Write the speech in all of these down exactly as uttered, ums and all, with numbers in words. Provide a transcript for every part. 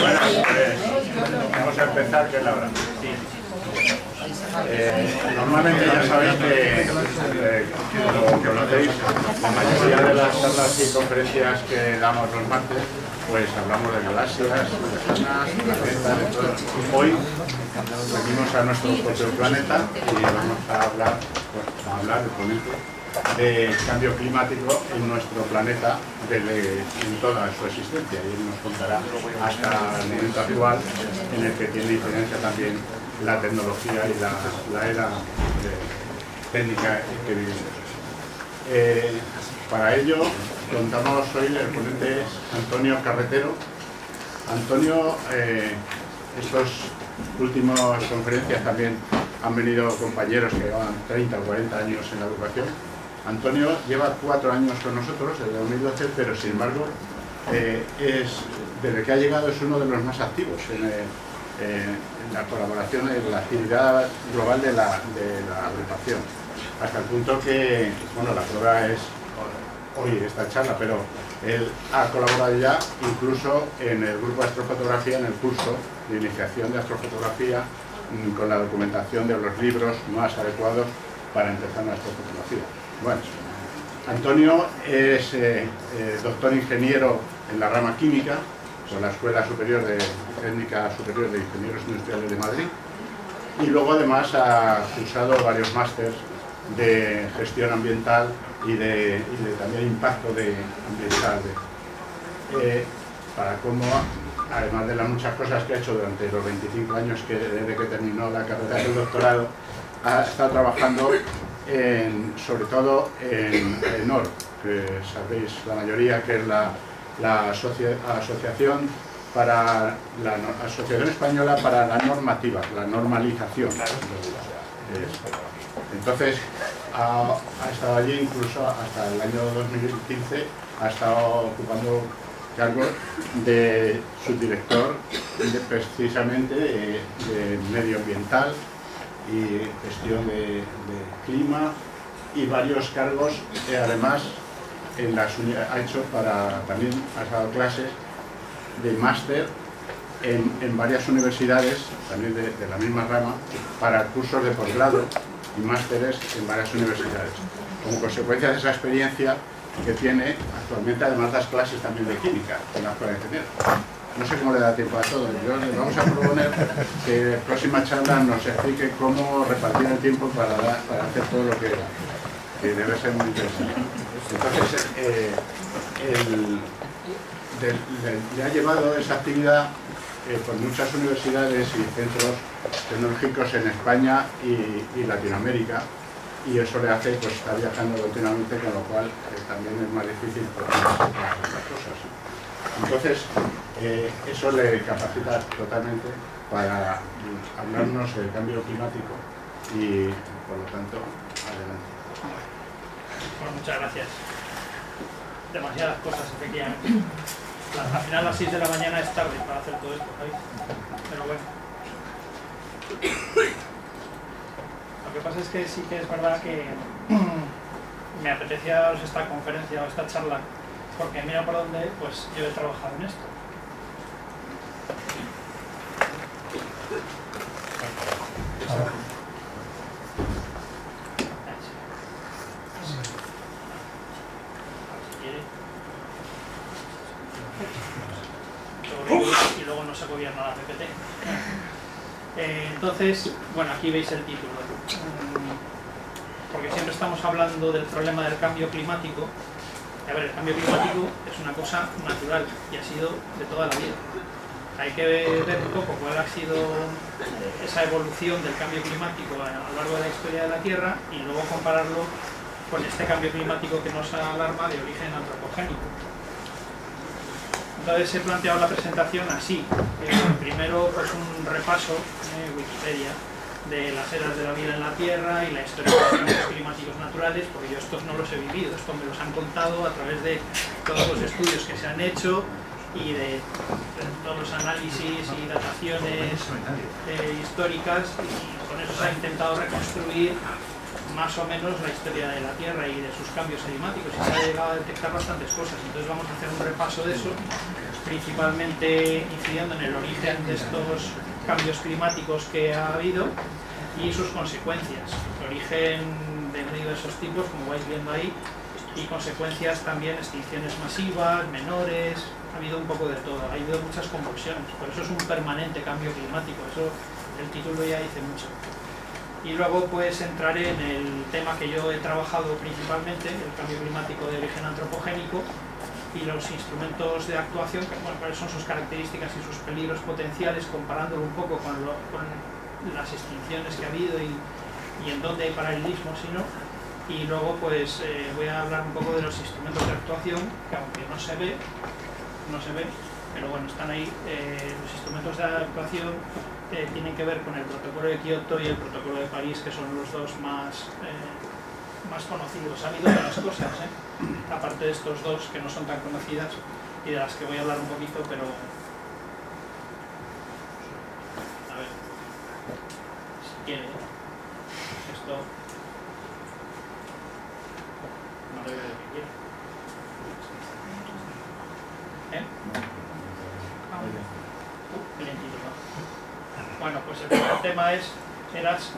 Bueno, pues vamos a empezar, que es la hora. Eh, normalmente ya sabéis que, eh, lo que conocéis, la mayoría de las charlas y conferencias que damos los martes, pues hablamos de galaxias, lejanas, planetas, de todo. Hoy venimos a nuestro propio planeta y vamos a hablar, pues, a hablar de ponente, de cambio climático en nuestro planeta desde, en toda su existencia, y él nos contará hasta el momento actual en el que tiene incidencia también la tecnología y la, la era de, técnica que vivimos. Eh, para ello contamos hoy, el ponente es Antonio Carretero. Antonio, eh, estos últimos conferencias también han venido compañeros que llevan treinta o cuarenta años en la educación. Antonio lleva cuatro años con nosotros, desde dos mil doce, pero sin embargo, eh, es, desde que ha llegado es uno de los más activos en, eh, en la colaboración, en la actividad global de la, de la agrupación. Hasta el punto que, bueno, la prueba es hoy esta charla, pero él ha colaborado ya incluso en el grupo de astrofotografía, en el curso de iniciación de astrofotografía, con la documentación de los libros más adecuados para empezar la astrofotografía. Bueno, Antonio es eh, eh, doctor ingeniero en la rama química por la Escuela Superior de Técnica Superior de Ingenieros Industriales de Madrid, y luego además ha cursado varios másters de gestión ambiental y de, y de también impacto de, ambiental. Eh, para cómo, además de las muchas cosas que ha hecho durante los veinticinco años que desde que terminó la carrera del doctorado, ha estado trabajando en, sobre todo en ENOR, que sabéis la mayoría que es la, la asocia, asociación para la Asociación Española para la Normativa, la normalización. Entonces ha, ha estado allí incluso hasta el año dos mil quince, ha estado ocupando cargo de subdirector de, precisamente de, de medioambiental y gestión de, de clima, y varios cargos que además en las, ha hecho para, también ha dado clases de máster en, en varias universidades, también de, de la misma rama, para cursos de posgrado y másteres en varias universidades. Como consecuencia de esa experiencia que tiene, actualmente además das clases también de química en la Escuela de Ingenieros. No sé cómo le da tiempo a todo. Yo le vamos a proponer que en la próxima charla nos explique cómo repartir el tiempo para, para hacer todo lo que, que debe ser muy interesante. Entonces, eh, el, de, de, le ha llevado esa actividad eh, por muchas universidades y centros tecnológicos en España y, y Latinoamérica, y eso le hace pues, estar viajando continuamente, con lo cual eh, también es más difícil hacer las cosas. Entonces, eh, eso le capacita totalmente para hablarnos del cambio climático y, por lo tanto, adelante. Bueno, muchas gracias. Demasiadas cosas, efectivamente. Al final, a las seis de la mañana es tarde para hacer todo esto, ¿sabéis? Pero bueno. Lo que pasa es que sí que es verdad que me apetecía daros esta conferencia o esta charla, porque mira por dónde, pues yo he trabajado en esto. Y luego no se gobierna la P P T. Eh, entonces, bueno, aquí veis el título. Porque siempre estamos hablando del problema del cambio climático. A ver, el cambio climático es una cosa natural y ha sido de toda la vida. Hay que ver un poco cuál ha sido esa evolución del cambio climático a lo largo de la historia de la Tierra y luego compararlo con este cambio climático que nos alarma de origen antropogénico. Entonces he planteado la presentación así. Eh, primero, pues un repaso en eh, Wikipedia de las eras de la vida en la Tierra y la historia de los cambios climáticos naturales, porque yo estos no los he vivido, estos me los han contado a través de todos los estudios que se han hecho y de, de todos los análisis y dataciones eh, históricas, y con eso se ha intentado reconstruir más o menos la historia de la Tierra y de sus cambios climáticos, y se ha llegado a detectar bastantes cosas. Entonces vamos a hacer un repaso de eso principalmente incidiendo en el origen de estos cambios climáticos que ha habido y sus consecuencias, el origen de esos tipos, como vais viendo ahí, y consecuencias también, extinciones masivas, menores, ha habido un poco de todo, ha habido muchas convulsiones, por eso es un permanente cambio climático, eso el título ya dice mucho. Y luego pues entraré en el tema que yo he trabajado principalmente, el cambio climático de origen antropogénico y los instrumentos de actuación, que, bueno, cuáles son sus características y sus peligros potenciales, comparándolo un poco con, lo, con las extinciones que ha habido y, y en dónde hay paralelismos, si no. Y luego pues eh, voy a hablar un poco de los instrumentos de actuación, que aunque no se ve, no se ve, pero bueno, están ahí. Eh, los instrumentos de actuación eh, tienen que ver con el protocolo de Kioto y el protocolo de París, que son los dos más, eh, más conocidos. Ha habido otras cosas, ¿eh? aparte de estos dos que no son tan conocidas y de las que voy a hablar un poquito, pero a ver, si quiere, esto no debe de lo que quiere. ¿Eh? Uh, qué lentito, ¿no? Bueno, pues el primer tema es eras,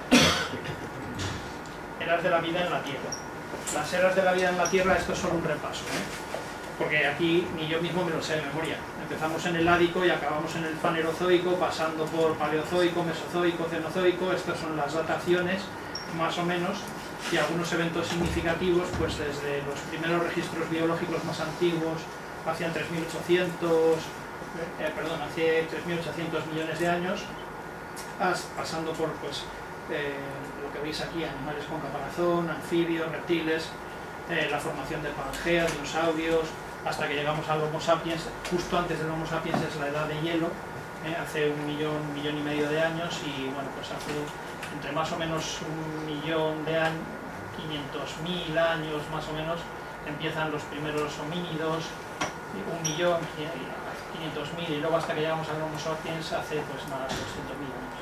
eras de la vida en la Tierra. Las eras de la vida en la Tierra, esto es solo un repaso, ¿eh? porque aquí ni yo mismo me lo sé de memoria. Empezamos en el Ádico y acabamos en el Fanerozoico, pasando por Paleozoico, Mesozoico, Cenozoico. Estas son las dataciones, más o menos, y algunos eventos significativos, pues desde los primeros registros biológicos más antiguos, hacia tres mil ochocientos, eh, perdón, hacia tres mil ochocientos millones de años, pasando por pues, eh, lo que veis aquí, animales con caparazón, anfibios, reptiles, eh, la formación de Pangea, dinosaurios, hasta que llegamos al Homo sapiens. Justo antes del Homo sapiens es la edad de hielo, eh, hace un millón, millón y medio de años, y bueno, pues hace entre más o menos un millón de años, quinientos mil años más o menos, empiezan los primeros homínidos, un millón, quinientos mil, y luego hasta que llegamos al Homo sapiens hace pues nada, doscientos mil años.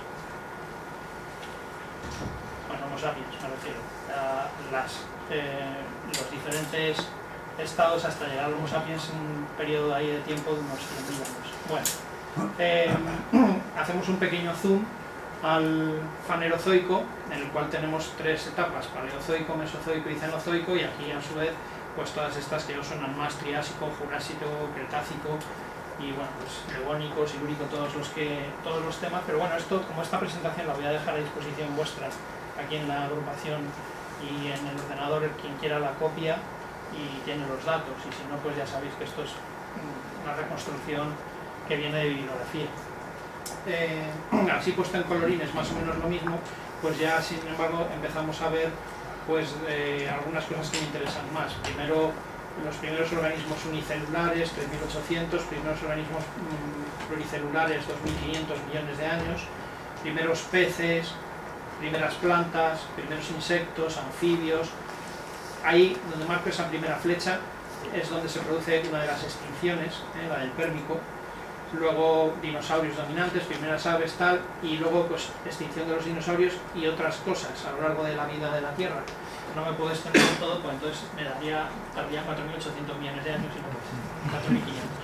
Bueno, Homo sapiens me refiero a las, eh, los diferentes estados hasta llegar al Homo sapiens en un periodo ahí de tiempo de unos cien mil años. Bueno, eh, hacemos un pequeño zoom al Fanerozoico, en el cual tenemos tres etapas: Paleozoico, Mesozoico y Cenozoico, y aquí a su vez pues todas estas que os sonan más: Triásico, Jurásico, Cretácico y bueno, pues Devónico, Silúrico, todos los que todos los temas. Pero bueno, esto, como esta presentación la voy a dejar a disposición vuestra aquí en la agrupación y en el ordenador, quien quiera la copia y tiene los datos, y si no, pues ya sabéis que esto es una reconstrucción que viene de bibliografía. Eh, así puesto en colorines, más o menos lo mismo, pues ya sin embargo empezamos a ver pues eh, algunas cosas que me interesan más. Primero, los primeros organismos unicelulares, tres mil ochocientos, primeros organismos mmm, pluricelulares, dos mil quinientos millones de años, primeros peces, primeras plantas, primeros insectos, anfibios. Ahí donde marco esa primera flecha es donde se produce una de las extinciones, eh, la del Pérmico. Luego dinosaurios dominantes, primeras aves, tal, y luego pues extinción de los dinosaurios y otras cosas a lo largo de la vida de la Tierra. No me puedo extender en todo, pues entonces me daría, daría cuatro mil ochocientos millones de años y no pues cuatro mil quinientos.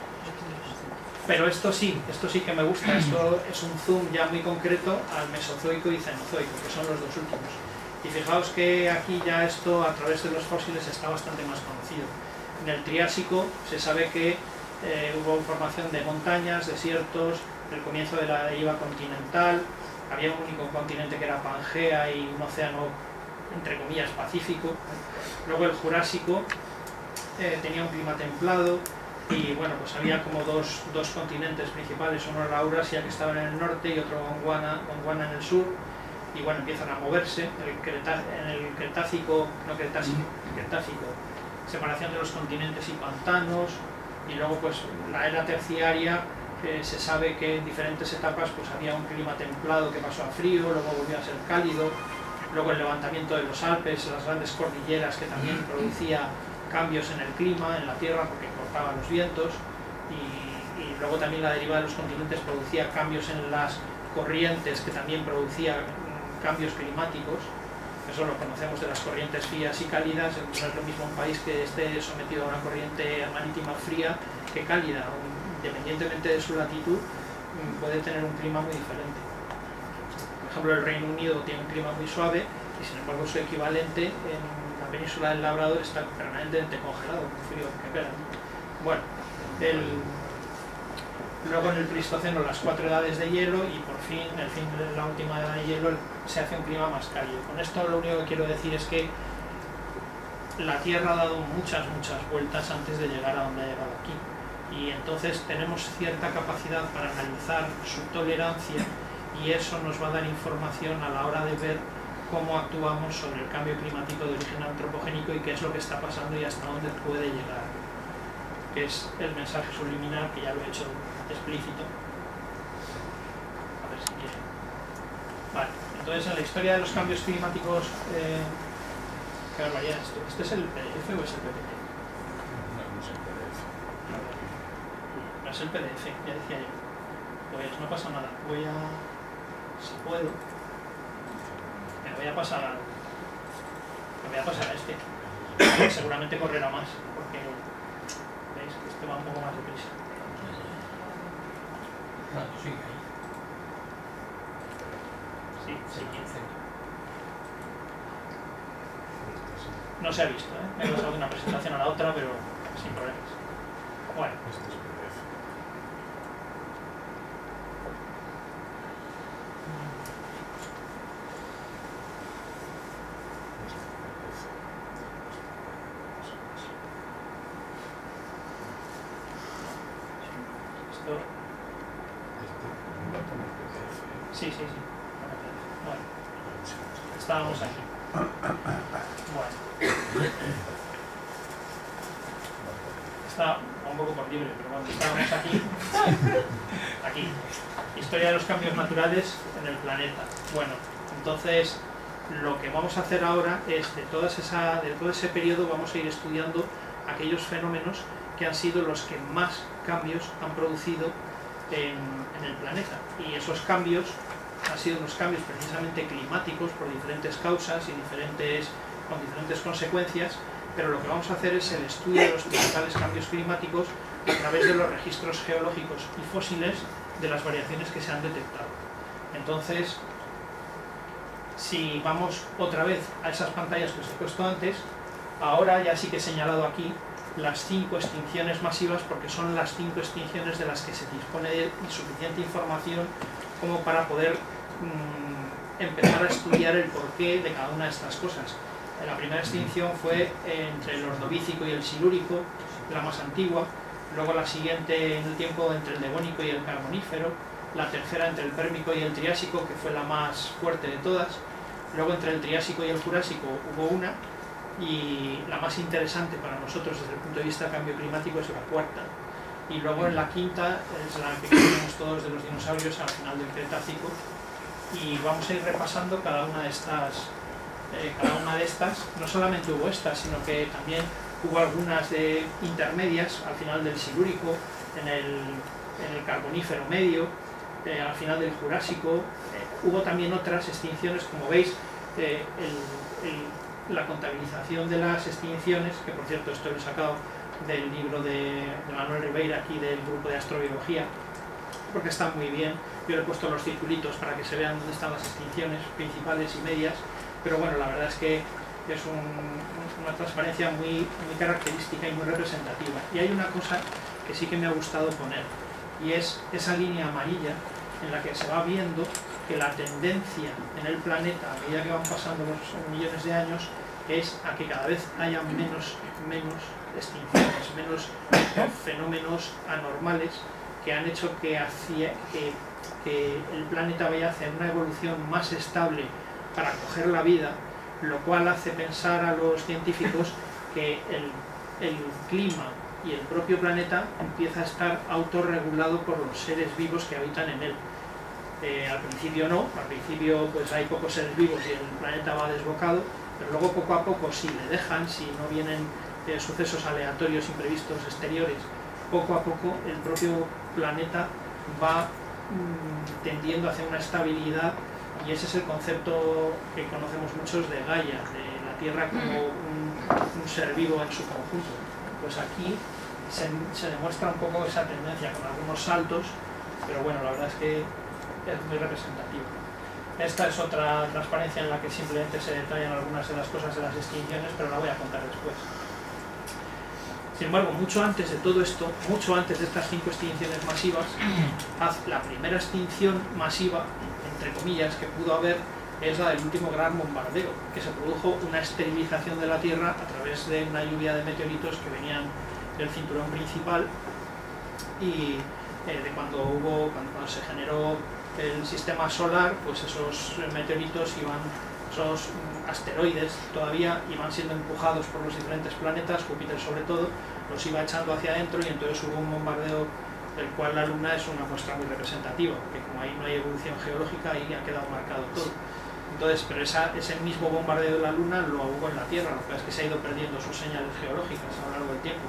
Pero esto sí, esto sí que me gusta, esto es un zoom ya muy concreto al Mesozoico y Cenozoico, que son los dos últimos. Y fijaos que aquí ya esto a través de los fósiles está bastante más conocido. En el Triásico se sabe que Eh, hubo formación de montañas, desiertos, el comienzo de la deriva continental, había un único continente que era Pangea y un océano, entre comillas, pacífico. Luego el Jurásico eh, tenía un clima templado y bueno, pues había como dos, dos continentes principales, uno era Eurasia, que estaba en el norte, y otro Gondwana, Gondwana en el sur, y bueno, empiezan a moverse. El Creta, en el Cretácico, no Cretácico, Cretácico, separación de los continentes y pantanos. Y luego pues la era terciaria, eh, se sabe que en diferentes etapas pues había un clima templado que pasó a frío, luego volvió a ser cálido. Luego el levantamiento de los Alpes, las grandes cordilleras, que también producía cambios en el clima, en la Tierra, porque cortaba los vientos. Y, y luego también la deriva de los continentes producía cambios en las corrientes, que también producía mm, cambios climáticos. Eso lo conocemos de las corrientes frías y cálidas. No es lo mismo un país que esté sometido a una corriente marítima fría que cálida, independientemente de su latitud, puede tener un clima muy diferente. Por ejemplo, el Reino Unido tiene un clima muy suave y sin embargo su equivalente en la península del Labrador está permanentemente congelado, muy frío que pega. Bueno, el, luego en el Pleistoceno las cuatro edades de hielo y por fin, el fin de la última edad de hielo, se hace un clima más cálido. Con esto lo único que quiero decir es que la Tierra ha dado muchas, muchas vueltas antes de llegar a donde ha llegado aquí. Y entonces tenemos cierta capacidad para analizar su tolerancia y eso nos va a dar información a la hora de ver cómo actuamos sobre el cambio climático de origen antropogénico y qué es lo que está pasando y hasta dónde puede llegar, que es el mensaje subliminal que ya lo he hecho explícito. A ver si quieren. Vale, entonces en la historia de los cambios climáticos, eh, ¿qué barbaridad esto? ¿Este es el P D F o es el P P T? No, no es el P D F. No es el P D F, ya decía yo. Pues no pasa nada, voy a, si puedo, me voy a pasar a, me voy a pasar a este, que seguramente correrá más, porque veis que este va un poco más deprisa. Sí, sí, quince. No se ha visto, ¿eh? Me he pasado de una presentación a la otra, pero sin problemas. Bueno. Sí, sí, sí. Bueno, estábamos aquí. Bueno. Está un poco por libre, pero bueno, estábamos aquí. Aquí. Historia de los cambios naturales en el planeta. Bueno, entonces lo que vamos a hacer ahora es de, todas esa, de todo ese periodo vamos a ir estudiando aquellos fenómenos que han sido los que más cambios han producido en, en el planeta. Y esos cambios han sido unos cambios precisamente climáticos por diferentes causas y diferentes, con diferentes consecuencias, pero lo que vamos a hacer es el estudio de los principales cambios climáticos a través de los registros geológicos y fósiles de las variaciones que se han detectado. Entonces, si vamos otra vez a esas pantallas que os he puesto antes, ahora ya sí que he señalado aquí las cinco extinciones masivas, porque son las cinco extinciones de las que se dispone de suficiente información como para poder mmm, empezar a estudiar el porqué de cada una de estas cosas. La primera extinción fue entre el Ordovícico y el Silúrico, la más antigua. Luego la siguiente en el tiempo entre el Devónico y el Carbonífero. La tercera entre el Pérmico y el Triásico, que fue la más fuerte de todas. Luego entre el Triásico y el Jurásico hubo una, y la más interesante para nosotros desde el punto de vista del cambio climático es la cuarta. Y luego en la quinta es la que tenemos todos de los dinosaurios al final del Cretácico, y vamos a ir repasando cada una de estas, eh, cada una de estas. No solamente hubo estas, sino que también hubo algunas de intermedias al final del Silúrico, en el, en el Carbonífero medio, eh, al final del Jurásico. Eh, hubo también otras extinciones, como veis, eh, el, el la contabilización de las extinciones, que por cierto esto lo he sacado del libro de, de Manuel Ribeira, aquí del grupo de astrobiología, porque está muy bien. Yo le he puesto los circulitos para que se vean dónde están las extinciones principales y medias, pero bueno, la verdad es que es un, una transparencia muy, muy característica y muy representativa. Y hay una cosa que sí que me ha gustado poner, y es esa línea amarilla en la que se va viendo que la tendencia en el planeta, a medida que van pasando los millones de años, es a que cada vez haya menos, menos extinciones, menos fenómenos anormales que han hecho que, hacia, que, que el planeta vaya hacia una evolución más estable para acoger la vida, lo cual hace pensar a los científicos que el, el clima y el propio planeta empieza a estar autorregulado por los seres vivos que habitan en él. Eh, al principio no, al principio pues hay pocos seres vivos y el planeta va desbocado, pero luego poco a poco, si le dejan, si no vienen eh, sucesos aleatorios imprevistos exteriores, poco a poco el propio planeta va mmm, tendiendo hacia una estabilidad, y ese es el concepto que conocemos muchos de Gaia, de la Tierra como un, un ser vivo en su conjunto. Pues aquí se, se demuestra un poco esa tendencia con algunos saltos, pero bueno, la verdad es que es muy representativo. Esta es otra transparencia en la que simplemente se detallan algunas de las cosas de las extinciones, pero la voy a contar después. Sin embargo, mucho antes de todo esto, mucho antes de estas cinco extinciones masivas, la primera extinción masiva, entre comillas, que pudo haber es la del último gran bombardeo, que se produjo una esterilización de la Tierra a través de una lluvia de meteoritos que venían del cinturón principal y eh, de cuando hubo, cuando, cuando se generó el sistema solar, pues esos meteoritos iban, esos asteroides todavía iban siendo empujados por los diferentes planetas, Júpiter sobre todo, los iba echando hacia adentro y entonces hubo un bombardeo del cual la Luna es una muestra muy representativa, porque como ahí no hay evolución geológica, ahí ha quedado marcado todo. Entonces, pero esa, ese mismo bombardeo de la Luna lo hubo en la Tierra, lo que es que se ha ido perdiendo sus señales geológicas a lo largo del tiempo.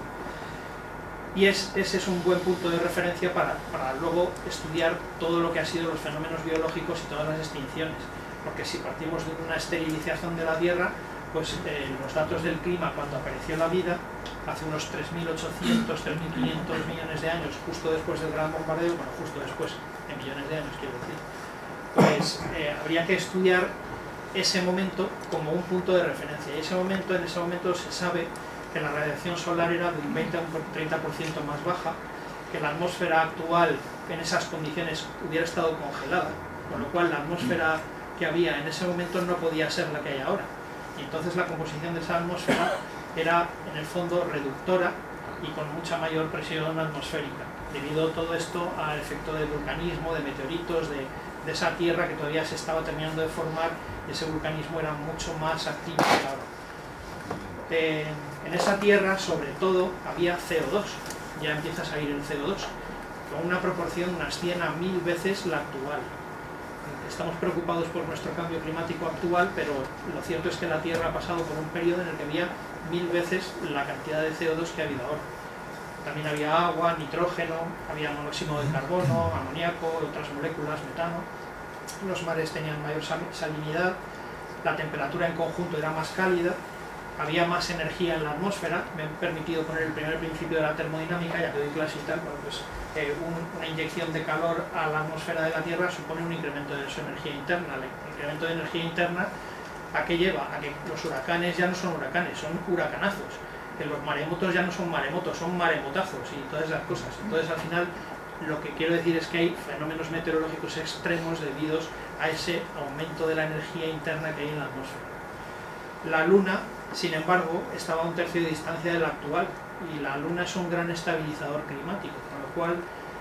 Y es, ese es un buen punto de referencia para, para luego estudiar todo lo que han sido los fenómenos biológicos y todas las extinciones. Porque si partimos de una esterilización de la Tierra, pues eh, los datos del clima cuando apareció la vida, hace unos tres mil ochocientos, tres mil quinientos millones de años, justo después del gran bombardeo, bueno, justo después, en millones de años quiero decir, pues eh, habría que estudiar ese momento como un punto de referencia. Y ese momento, en ese momento se sabe que la radiación solar era de un veinte a un treinta por ciento más baja, que la atmósfera actual en esas condiciones hubiera estado congelada, con lo cual la atmósfera que había en ese momento no podía ser la que hay ahora. Y entonces la composición de esa atmósfera era en el fondo reductora y con mucha mayor presión atmosférica, debido todo esto al efecto del vulcanismo, de meteoritos, de, de esa tierra que todavía se estaba terminando de formar, y ese vulcanismo era mucho más activo que ahora. Eh, en esa tierra, sobre todo, había C O dos, ya empieza a salir el C O dos, con una proporción unas cien a mil veces la actual. Estamos preocupados por nuestro cambio climático actual, pero lo cierto es que la Tierra ha pasado por un periodo en el que había mil veces la cantidad de C O dos que ha habido ahora. También había agua, nitrógeno, había monóxido de carbono, amoníaco, otras moléculas, metano. Los mares tenían mayor salinidad, la temperatura en conjunto era más cálida, había más energía en la atmósfera. Me he permitido poner el primer principio de la termodinámica, ya que doy clase y tal, bueno, pues eh, un, una inyección de calor a la atmósfera de la Tierra supone un incremento de su energía interna. El incremento de energía interna, ¿a qué lleva? A que los huracanes ya no son huracanes, son huracanazos, que los maremotos ya no son maremotos, son maremotazos y todas esas cosas. Entonces, al final, lo que quiero decir es que hay fenómenos meteorológicos extremos debidos a ese aumento de la energía interna que hay en la atmósfera. La Luna, sin embargo, estaba a un tercio de distancia de la actual, y la Luna es un gran estabilizador climático, con lo cual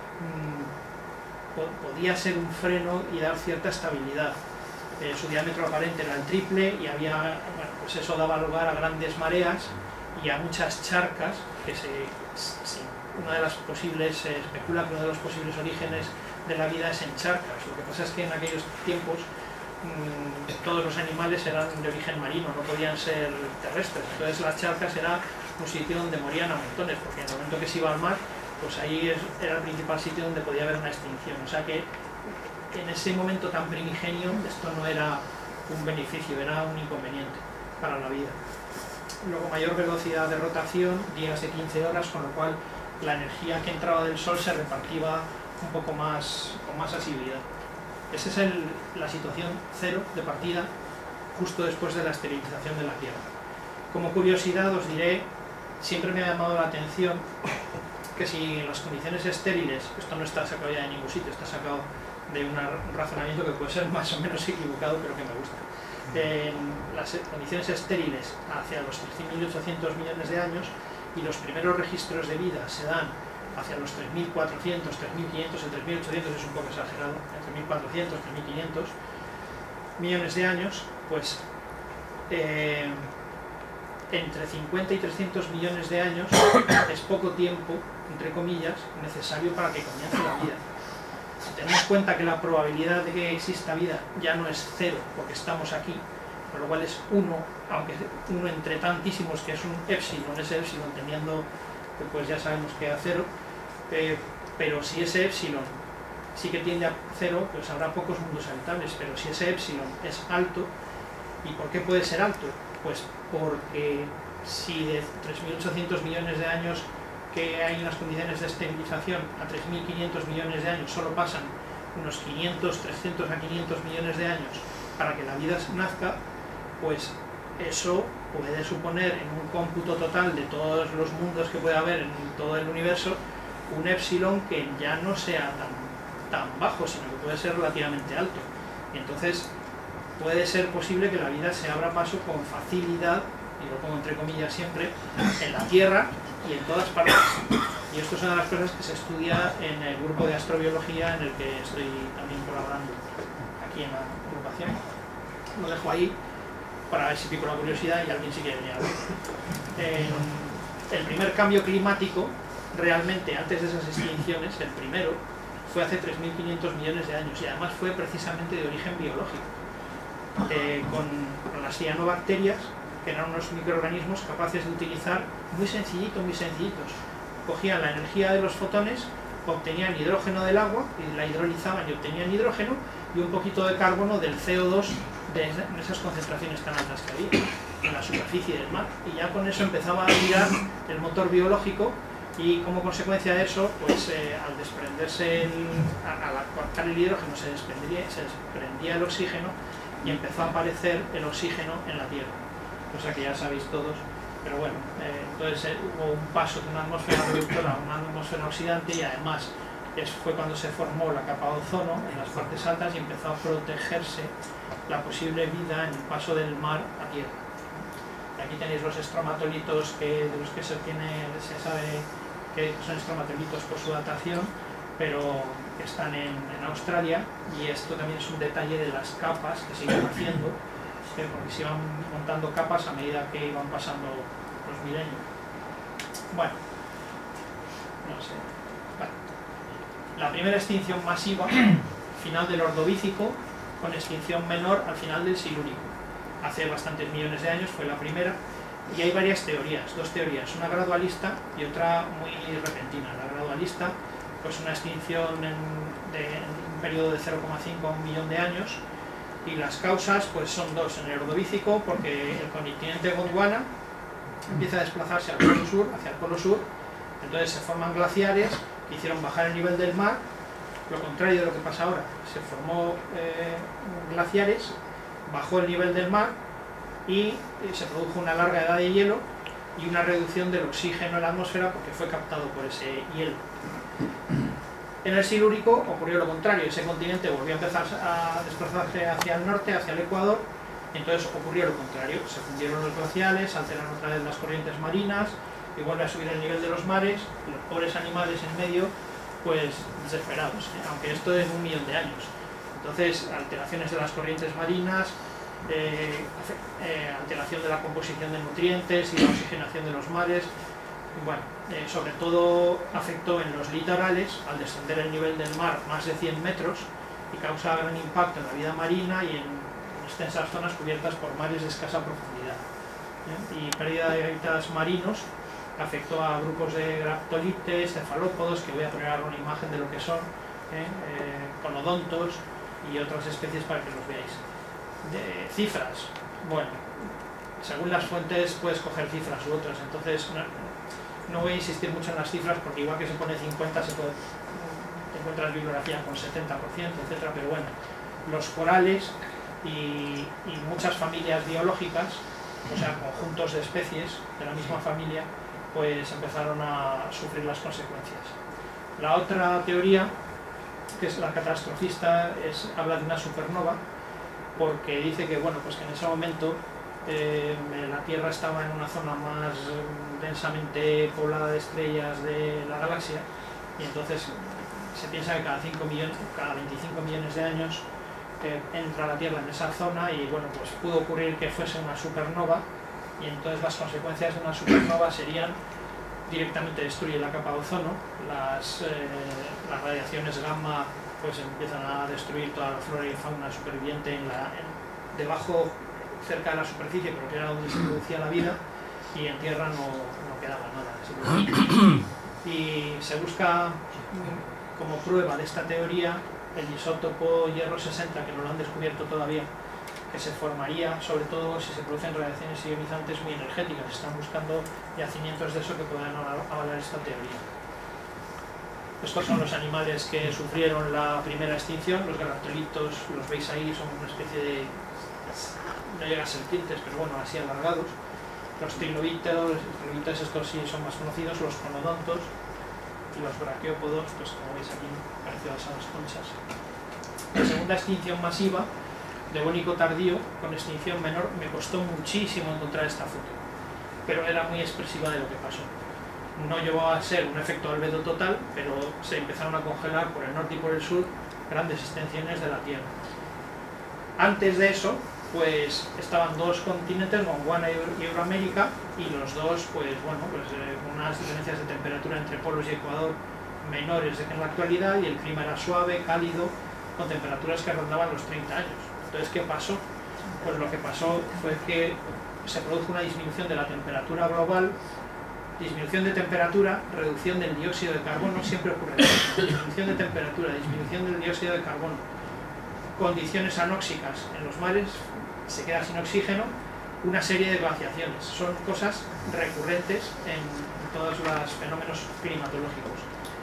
mmm, po podía ser un freno y dar cierta estabilidad. Eh, su diámetro aparente era el triple y había, bueno, pues eso daba lugar a grandes mareas y a muchas charcas, que se, se, una de las posibles, se especula que uno de los posibles orígenes de la vida es en charcas. Lo que pasa es que en aquellos tiempos todos los animales eran de origen marino, no podían ser terrestres, entonces las charcas era un sitio donde morían a montones, porque en el momento que se iba al mar, pues ahí es, era el principal sitio donde podía haber una extinción. O sea que en ese momento tan primigenio esto no era un beneficio, era un inconveniente para la vida. Luego, mayor velocidad de rotación, días de quince horas, con lo cual la energía que entraba del Sol se repartía un poco más, con más asiduidad. Esa es el, la situación cero de partida justo después de la esterilización de la Tierra. Como curiosidad os diré, siempre me ha llamado la atención que si en las condiciones estériles, esto no está sacado ya de ningún sitio, está sacado de una, un razonamiento que puede ser más o menos equivocado, pero que me gusta. En las condiciones estériles hacia los tres mil ochocientos millones de años, y los primeros registros de vida se dan hacia los tres mil cuatrocientos, tres mil quinientos, el tres mil ochocientos es un poco exagerado, tres mil cuatrocientos, tres mil quinientos millones de años, pues eh, entre cincuenta y trescientos millones de años es poco tiempo, entre comillas, necesario para que comience la vida. Si tenemos en cuenta que la probabilidad de que exista vida ya no es cero, porque estamos aquí, con lo cual es uno, aunque uno entre tantísimos, que es un épsilon, ese épsilon teniendo, pues ya sabemos que a cero, eh, pero si ese épsilon sí que tiende a cero, pues habrá pocos mundos habitables, pero si ese épsilon es alto, ¿y por qué puede ser alto? Pues porque si de tres mil ochocientos millones de años que hay unas condiciones de esterilización a tres mil quinientos millones de años, solo pasan unos quinientos, trescientos a quinientos millones de años para que la vida nazca, pues eso puede suponer en un cómputo total de todos los mundos que puede haber en todo el universo un épsilon que ya no sea tan, tan bajo, sino que puede ser relativamente alto. Y entonces puede ser posible que la vida se abra paso con facilidad, y lo pongo entre comillas siempre, en la Tierra y en todas partes. Y esto es una de las cosas que se estudia en el grupo de astrobiología en el que estoy también colaborando aquí en la agrupación. Lo dejo ahí para ver si pico la curiosidad y alguien sí quiere venir a ver. Eh, el primer cambio climático, realmente antes de esas extinciones, el primero, fue hace tres mil quinientos millones de años y además fue precisamente de origen biológico, eh, con, con las cianobacterias, que eran unos microorganismos capaces de utilizar muy sencillitos, muy sencillitos. Cogían la energía de los fotones, obtenían hidrógeno del agua y la hidrolizaban y obtenían hidrógeno y un poquito de carbono del C O dos de esas concentraciones tan altas que había en la superficie del mar. Y ya con eso empezaba a girar el motor biológico y como consecuencia de eso, pues eh, al desprenderse, el, al cortar el hidrógeno se desprendía, se desprendía el oxígeno y empezó a aparecer el oxígeno en la Tierra. Cosa que ya sabéis todos, pero bueno, eh, entonces eh, hubo un paso de una atmósfera reductora a una atmósfera oxidante y además es, fue cuando se formó la capa de ozono en las partes altas y empezó a protegerse la posible vida en el paso del mar a tierra. Aquí tenéis los estromatolitos que, de los que se, tiene, se sabe que son estromatolitos por su datación, pero que están en, en Australia, y esto también es un detalle de las capas que siguen haciendo, ¿eh? Porque se iban montando capas a medida que iban pasando los milenios. Bueno, no sé. Vale. La primera extinción masiva, final del Ordovícico, con extinción menor al final del Silúrico. Hace bastantes millones de años fue la primera, y hay varias teorías, dos teorías, una gradualista y otra muy repentina. La gradualista, pues una extinción en, de, en un periodo de cero coma cinco a un millón de años, y las causas pues son dos. En el Ordovícico, porque el continente Gondwana empieza a desplazarse al polo sur, hacia el polo sur, entonces se forman glaciares que hicieron bajar el nivel del mar, lo contrario de lo que pasa ahora. Se formó eh, glaciares, bajó el nivel del mar y se produjo una larga edad de hielo y una reducción del oxígeno en la atmósfera porque fue captado por ese hielo. En el Silúrico ocurrió lo contrario, ese continente volvió a empezar a desplazarse hacia el norte, hacia el Ecuador, y entonces ocurrió lo contrario, se fundieron los glaciales, alteran otra vez las corrientes marinas y vuelve a subir el nivel de los mares, y los pobres animales en medio, pues desesperados, ¿eh? Aunque esto es un millón de años. Entonces, alteraciones de las corrientes marinas, eh, eh, alteración de la composición de nutrientes y la oxigenación de los mares. Bueno, eh, sobre todo afectó en los litorales al descender el nivel del mar más de cien metros y causa gran impacto en la vida marina y en extensas zonas cubiertas por mares de escasa profundidad, ¿eh? Y pérdida de hábitats marinos afectó a grupos de graptolites, cefalópodos, que voy a poner ahora una imagen de lo que son, ¿eh? Eh, conodontos y otras especies para que los veáis. De cifras, bueno, según las fuentes puedes coger cifras u otras, entonces no, no voy a insistir mucho en las cifras porque igual que se pone cincuenta se puede, te encuentras bibliografía con setenta por ciento, etcétera, pero bueno, los corales y, y muchas familias biológicas, o sea, conjuntos de especies de la misma familia, pues empezaron a sufrir las consecuencias. La otra teoría, que es la catastrofista, es, habla de una supernova, porque dice que, bueno, pues que en ese momento eh, la Tierra estaba en una zona más densamente poblada de estrellas de la galaxia, y entonces se piensa que cada, cinco millones, cada veinticinco millones de años eh, entra la Tierra en esa zona, y bueno, pues pudo ocurrir que fuese una supernova, y entonces las consecuencias de una supernova serían directamente destruir la capa de ozono, las, eh, las radiaciones gamma pues empiezan a destruir toda la flora y fauna superviviente en la, en, debajo, cerca de la superficie, pero que era donde se producía la vida, y en tierra no, no quedaba nada. Y se busca como prueba de esta teoría el isótopo hierro sesenta, que no lo han descubierto todavía, que se formaría, sobre todo si se producen radiaciones ionizantes muy energéticas. Están buscando yacimientos de eso que puedan avalar esta teoría. Estos son los animales que sufrieron la primera extinción. Los galactolitos, los veis ahí, son una especie de... no llega a ser serpientes, pero bueno, así alargados. Los trilobites, los trilobites estos sí son más conocidos, los conodontos, y los braquiópodos, pues como veis aquí, parecidos a las conchas. La segunda extinción masiva, Devónico tardío, con extinción menor, me costó muchísimo encontrar esta foto, pero era muy expresiva de lo que pasó. No llegó a ser un efecto albedo total, pero se empezaron a congelar por el norte y por el sur grandes extensiones de la Tierra. Antes de eso, pues estaban dos continentes, Gondwana y Euroamérica, y los dos, pues bueno, pues eh, unas diferencias de temperatura entre polos y ecuador menores de que en la actualidad, y el clima era suave, cálido, con temperaturas que rondaban los treinta años. Entonces, ¿qué pasó? Pues lo que pasó fue que se produjo una disminución de la temperatura global. Disminución de temperatura, reducción del dióxido de carbono, siempre ocurre eso. Disminución de temperatura, disminución del dióxido de carbono, condiciones anóxicas en los mares, se queda sin oxígeno, una serie de glaciaciones. Son cosas recurrentes en todos los fenómenos climatológicos.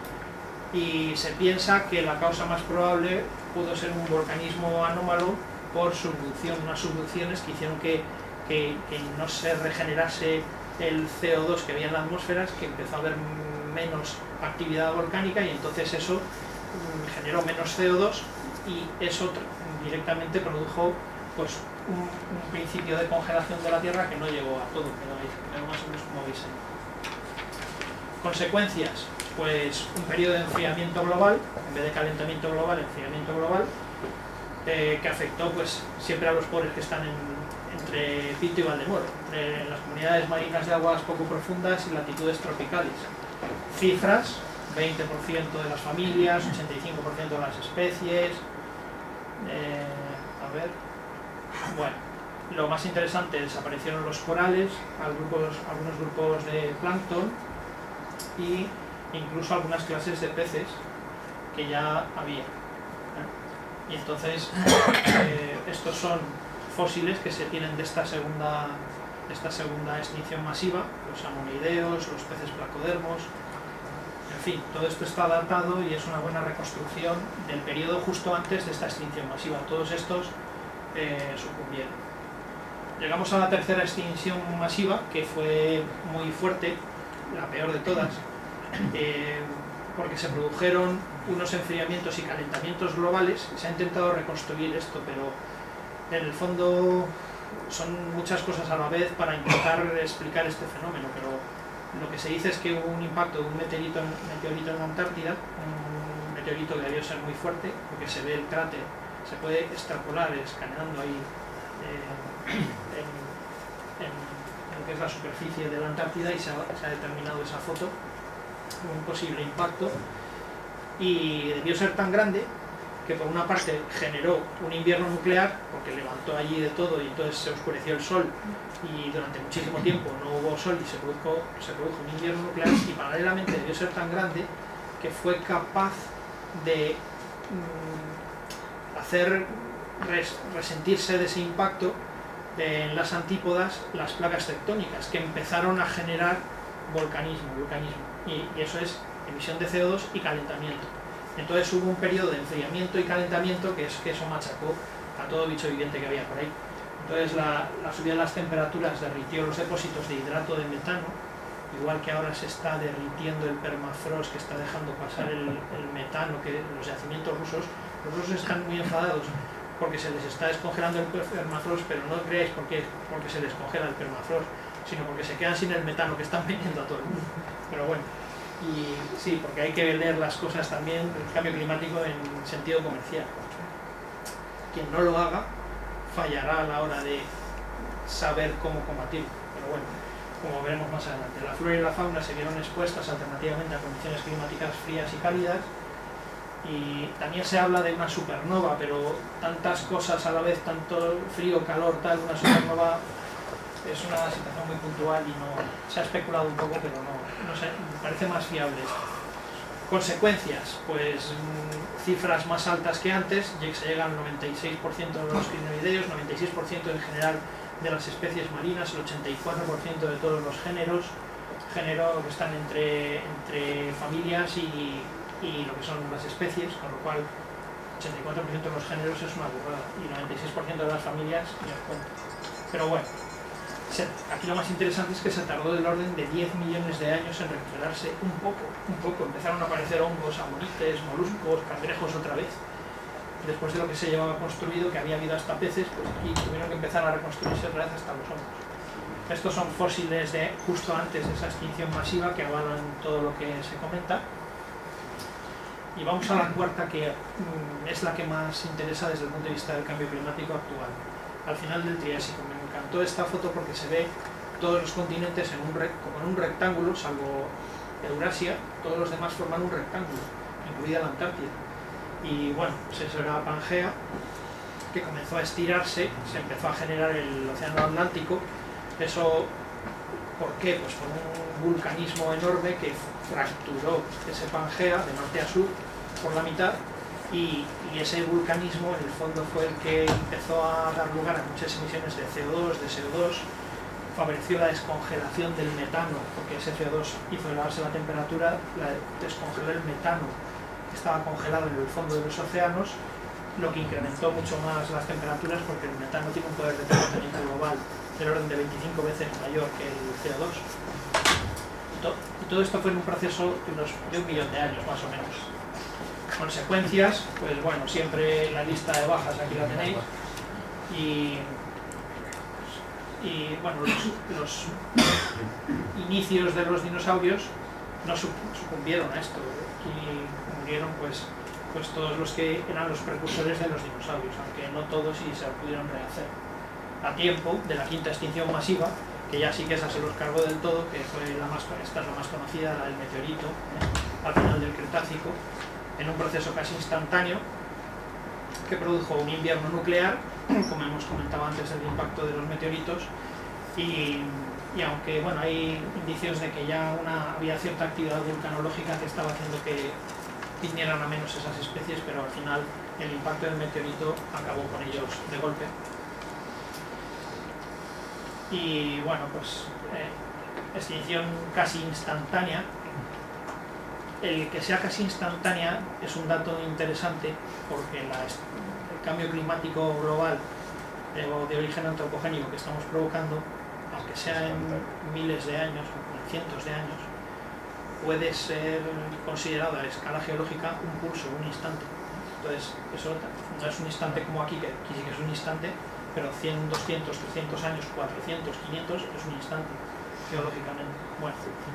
Y se piensa que la causa más probable pudo ser un volcanismo anómalo por subducción, unas subducciones que hicieron que, que, que no se regenerase el C O dos que había en la atmósfera, que empezó a haber menos actividad volcánica, y entonces eso generó menos C O dos, y eso directamente produjo pues un, un principio de congelación de la Tierra que no llegó a todo, pero más o menos como veis ahí. Consecuencias, pues un periodo de enfriamiento global, en vez de calentamiento global, enfriamiento global, eh, que afectó pues siempre a los pobres que están en entre Pito y Valdemoro, en las comunidades marinas de aguas poco profundas y latitudes tropicales. Cifras, veinte por ciento de las familias, ochenta y cinco por ciento de las especies. Eh, a ver, bueno, lo más interesante, desaparecieron los corales, grupos, algunos grupos de plancton y incluso algunas clases de peces que ya había. Y entonces, eh, estos son fósiles que se tienen de esta segunda, de esta segunda extinción masiva, los amonideos, los peces placodermos, en fin, todo esto está datado y es una buena reconstrucción del periodo justo antes de esta extinción masiva. Todos estos eh, sucumbieron. Llegamos a la tercera extinción masiva, que fue muy fuerte, la peor de todas, eh, porque se produjeron unos enfriamientos y calentamientos globales. Se ha intentado reconstruir esto, pero en el fondo son muchas cosas a la vez para intentar explicar este fenómeno, pero lo que se dice es que hubo un impacto de un meteorito, meteorito en la Antártida, un meteorito que debió ser muy fuerte, porque se ve el cráter, se puede extrapolar escaneando ahí eh, en, en, en lo que es la superficie de la Antártida, y se ha, se ha determinado esa foto, un posible impacto, y debió ser tan grande que por una parte generó un invierno nuclear, porque levantó allí de todo y entonces se oscureció el sol y durante muchísimo tiempo no hubo sol y se produjo, se produjo un invierno nuclear, y paralelamente debió ser tan grande que fue capaz de mmm, hacer res, resentirse de ese impacto en las antípodas las placas tectónicas, que empezaron a generar volcanismo, volcanismo y, y eso es emisión de C O dos y calentamiento. Entonces hubo un periodo de enfriamiento y calentamiento que, es, que eso machacó a todo bicho viviente que había por ahí. Entonces la, la subida de las temperaturas derritió los depósitos de hidrato de metano, igual que ahora se está derritiendo el permafrost que está dejando pasar el, el metano, que los yacimientos rusos, los rusos están muy enfadados porque se les está descongelando el permafrost, pero no creáis porque, porque se les congela el permafrost, sino porque se quedan sin el metano que están vendiendo a todo el mundo. Pero bueno. Y sí, porque hay que leer las cosas también, el cambio climático en sentido comercial. Quien no lo haga fallará a la hora de saber cómo combatirlo, pero bueno, como veremos más adelante. La flora y la fauna se vieron expuestas alternativamente a condiciones climáticas frías y cálidas, y también se habla de una supernova, pero tantas cosas a la vez, tanto frío, calor, tal, una supernova es una situación muy puntual y no se ha especulado un poco, pero no, no sé, me parece más fiable esto. Consecuencias, pues mmm, cifras más altas que antes, ya que se llega al noventa y seis por ciento de los crinoideos, noventa y seis por ciento en general de las especies marinas, el ochenta y cuatro por ciento de todos los géneros, género que están entre, entre familias y, y lo que son las especies, con lo cual ochenta y cuatro por ciento de los géneros es una burrada y noventa y seis por ciento de las familias ni os cuento. Pero bueno, se, aquí lo más interesante es que se tardó del orden de diez millones de años en recuperarse un poco, un poco. Empezaron a aparecer hongos, amonites, moluscos, cangrejos otra vez. Después de lo que se llevaba construido, que había habido hasta peces, pues aquí tuvieron que empezar a reconstruirse otra vez hasta los hongos. Estos son fósiles de justo antes de esa extinción masiva que avalan todo lo que se comenta. Y vamos a la cuarta, que mm, es la que más interesa desde el punto de vista del cambio climático actual. Al final del Triásico. Me encantó esta foto porque se ve todos los continentes en un rec como en un rectángulo, salvo Eurasia, todos los demás forman un rectángulo, incluida la Antártida. Y bueno, pues eso era Pangea, que comenzó a estirarse, se empezó a generar el océano Atlántico. Eso, ¿por qué? Pues por un vulcanismo enorme que fracturó ese Pangea de norte a sur por la mitad. Y, y ese vulcanismo en el fondo fue el que empezó a dar lugar a muchas emisiones de C O dos, de C O dos, favoreció la descongelación del metano, porque ese C O dos hizo elevarse la temperatura, la descongeló el metano, que estaba congelado en el fondo de los océanos, lo que incrementó mucho más las temperaturas, porque el metano tiene un poder de calentamiento global del orden de veinticinco veces mayor que el C O dos. Y, to y todo esto fue en un proceso de, unos, de un millón de años, más o menos. Consecuencias, pues bueno, siempre la lista de bajas aquí la tenéis. Y, y bueno, los, los inicios de los dinosaurios no sucumbieron a esto. Aquí murieron pues, pues todos los que eran los precursores de los dinosaurios, aunque no todos y se pudieron rehacer a tiempo de la quinta extinción masiva, que ya sí que esa se los cargó del todo, que fue la más, esta es la más conocida, la del meteorito, ¿eh? Al final del Cretácico, en un proceso casi instantáneo que produjo un invierno nuclear, como hemos comentado antes del impacto de los meteoritos, y, y aunque bueno, hay indicios de que ya una, había cierta actividad vulcanológica que estaba haciendo que vinieran a menos esas especies, pero al final el impacto del meteorito acabó con ellos de golpe. Y bueno, pues eh, extinción casi instantánea. El que sea casi instantánea es un dato interesante porque la, el cambio climático global eh, o de origen antropogénico que estamos provocando, aunque sea en miles de años o en cientos de años, puede ser considerado a escala geológica un pulso, un instante. Entonces, eso no es un instante como aquí, que aquí sí que es un instante, pero cien, doscientos, trescientos años, cuatrocientos, quinientos es un instante geológicamente. Bueno,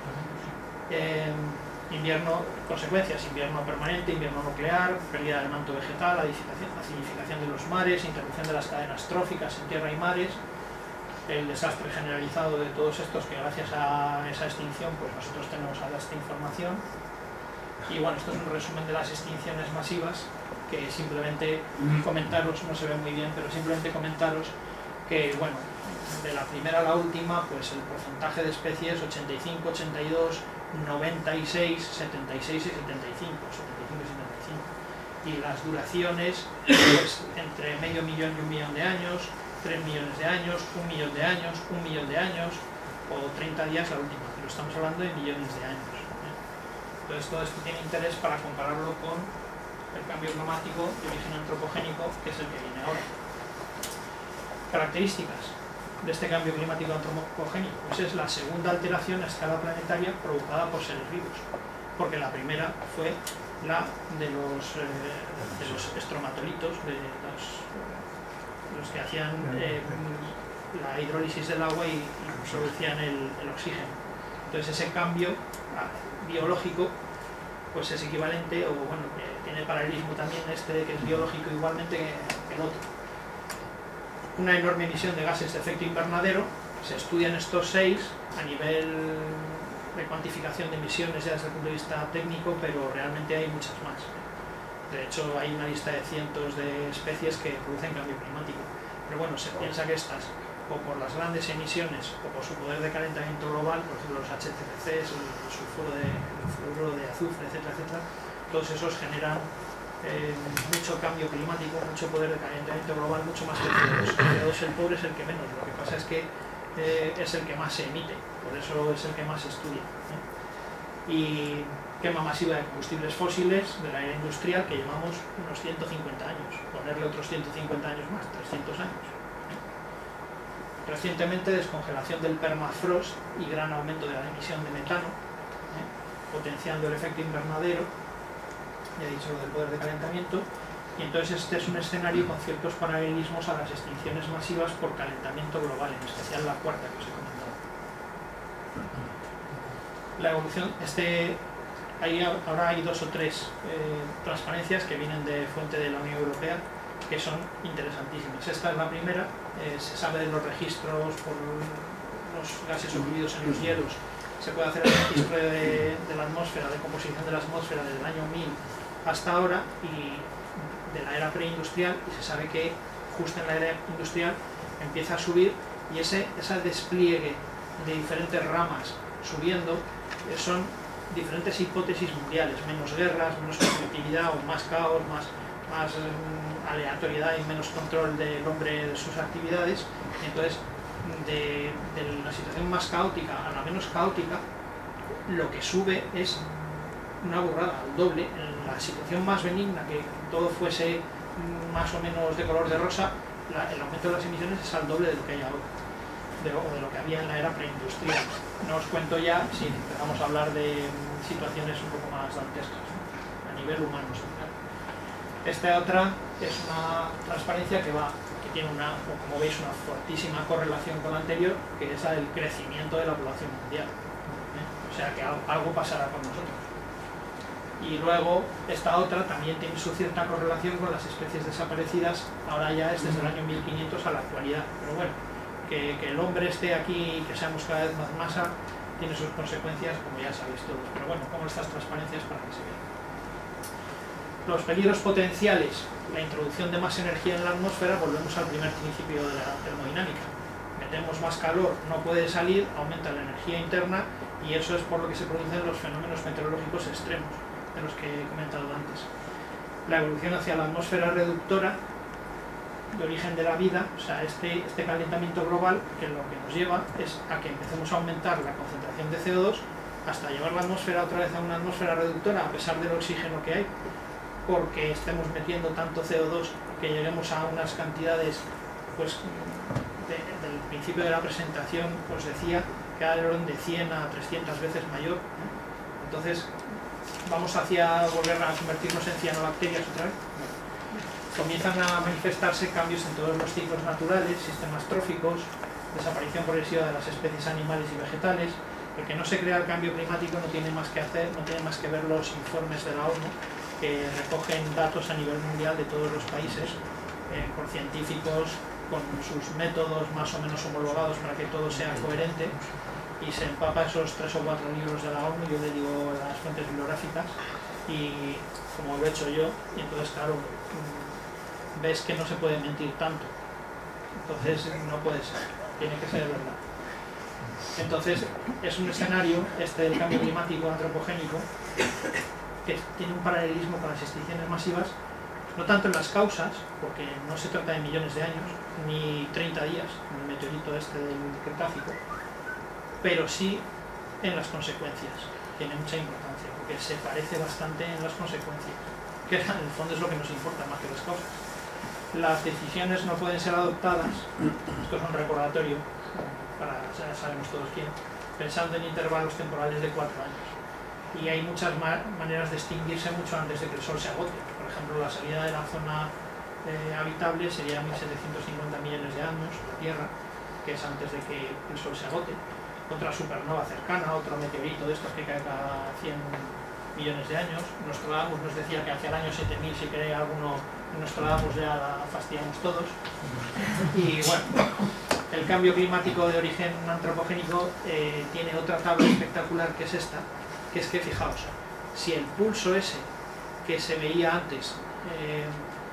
eh, invierno, consecuencias, invierno permanente, invierno nuclear, pérdida del manto vegetal, acidificación de los mares, interrupción de las cadenas tróficas en tierra y mares, el desastre generalizado de todos estos que gracias a esa extinción pues nosotros tenemos ahora esta información. Y bueno, esto es un resumen de las extinciones masivas, que simplemente comentaros, no se ve muy bien, pero simplemente comentaros que bueno, de la primera a la última pues el porcentaje de especies ochenta y cinco, ochenta y dos, noventa y seis, setenta y seis y setenta y cinco, setenta y cinco y setenta y cinco, y las duraciones pues entre medio millón y un millón de años, tres millones de años, un millón de años, un millón de años o treinta días la última, pero estamos hablando de millones de años, ¿eh? Entonces todo esto tiene interés para compararlo con el cambio climático de origen antropogénico, que es el que viene ahora. Características de este cambio climático antropogénico, pues es la segunda alteración a escala planetaria provocada por seres vivos, porque la primera fue la de los, eh, de los estromatolitos, de los, los que hacían eh, la hidrólisis del agua y, y producían el, el oxígeno. Entonces ese cambio biológico pues es equivalente, o bueno, eh, tiene paralelismo también este que es biológico igualmente que el otro. Una enorme emisión de gases de efecto invernadero. Se estudian estos seis a nivel de cuantificación de emisiones ya desde el punto de vista técnico, pero realmente hay muchas más. De hecho, hay una lista de cientos de especies que producen cambio climático. Pero bueno, se piensa que estas o por las grandes emisiones o por su poder de calentamiento global, por ejemplo los H C F Cs, el sulfuro de, el fluoruro de azufre, etcétera, etcétera, todos esos generan eh, mucho cambio climático, mucho poder de calentamiento global, mucho más que el C O dos. El C O dos, el pobre, es el que menos, lo que pasa es que eh, es el que más se emite, por eso es el que más se estudia, ¿eh? Y quema masiva de combustibles fósiles de la era industrial, que llevamos unos ciento cincuenta años, ponerle otros ciento cincuenta años más, trescientos años. Recientemente, descongelación del permafrost y gran aumento de la emisión de metano, ¿eh? potenciando el efecto invernadero, ya he dicho lo del poder de calentamiento, y entonces este es un escenario con ciertos paralelismos a las extinciones masivas por calentamiento global, en especial la cuarta que os he comentado. La evolución, este, hay, ahora hay dos o tres eh, transparencias que vienen de fuente de la Unión Europea, que son interesantísimas. Esta es la primera, eh, se sabe de los registros por los gases ocurridos en los hielos, se puede hacer el registro de, de la atmósfera, de composición de la atmósfera desde el año mil hasta ahora, y de la era preindustrial, y se sabe que justo en la era industrial empieza a subir, y ese, ese despliegue de diferentes ramas subiendo eh, son diferentes hipótesis mundiales, menos guerras, menos conflictividad o más caos, más, más um, aleatoriedad y menos control del hombre de sus actividades. Entonces, de, de la situación más caótica a la menos caótica, lo que sube es una burrada, al doble. En la situación más benigna, que todo fuese más o menos de color de rosa, la, el aumento de las emisiones es al doble de lo que hay ahora, de lo, de lo que había en la era preindustrial. No os cuento ya si empezamos a hablar de situaciones un poco más dantescas, ¿no? A nivel humano. Esta otra es una transparencia que va, que tiene una, como veis, una fortísima correlación con la anterior, que es la del crecimiento de la población mundial, ¿eh? O sea que algo, algo pasará con nosotros. Y luego esta otra también tiene su cierta correlación con las especies desaparecidas, ahora ya es desde el año mil quinientos a la actualidad, pero bueno, que, que el hombre esté aquí y que seamos cada vez más masa tiene sus consecuencias, como ya sabéis todos, pero bueno, pongo estas transparencias para que se vean. Los peligros potenciales, la introducción de más energía en la atmósfera, volvemos al primer principio de la termodinámica. Metemos más calor, no puede salir, aumenta la energía interna, y eso es por lo que se producen los fenómenos meteorológicos extremos, de los que he comentado antes. La evolución hacia la atmósfera reductora, de origen de la vida, o sea, este, este calentamiento global, que lo que nos lleva es a que empecemos a aumentar la concentración de C O dos hasta llevar la atmósfera otra vez a una atmósfera reductora, a pesar del oxígeno que hay, porque estemos metiendo tanto C O dos que lleguemos a unas cantidades, pues, de, del principio de la presentación os decía que era del orden de cien a trescientas veces mayor, ¿eh? Entonces vamos hacia volver a convertirnos en cianobacterias otra vez. Comienzan a manifestarse cambios en todos los ciclos naturales, sistemas tróficos, desaparición progresiva de las especies animales y vegetales. El que no se crea el cambio climático no tiene más que hacer, no tiene más que ver los informes de la ONU, que recogen datos a nivel mundial de todos los países, eh, por científicos, con sus métodos más o menos homologados para que todo sea coherente, y se empapa esos tres o cuatro libros de la ONU, yo le digo las fuentes bibliográficas, y como lo he hecho yo, y entonces claro, ves que no se puede mentir tanto, entonces no puede ser, tiene que ser verdad. Entonces es un escenario, este del cambio climático antropogénico, que tiene un paralelismo con las extinciones masivas, no tanto en las causas, porque no se trata de millones de años, ni treinta días, en el meteorito este del Cretácico, pero sí en las consecuencias. Tiene mucha importancia, porque se parece bastante en las consecuencias, que en el fondo es lo que nos importa más que las causas. Las decisiones no pueden ser adoptadas, esto es un recordatorio, para, ya sabemos todos quién, pensando en intervalos temporales de cuatro años. Y hay muchas ma maneras de extinguirse mucho antes de que el Sol se agote. Por ejemplo, la salida de la zona eh, habitable sería mil setecientos cincuenta millones de años, la Tierra, que es antes de que el Sol se agote. Otra supernova cercana, otro meteorito de estos que cae cada cien millones de años. Nostradamus nos decía que hacia el año siete mil, si cree alguno Nostradamus, ya la fastidiamos todos. Y bueno, el cambio climático de origen antropogénico eh, tiene otra tabla espectacular, que es esta, que es que, fijaos, si el pulso ese que se veía antes, eh,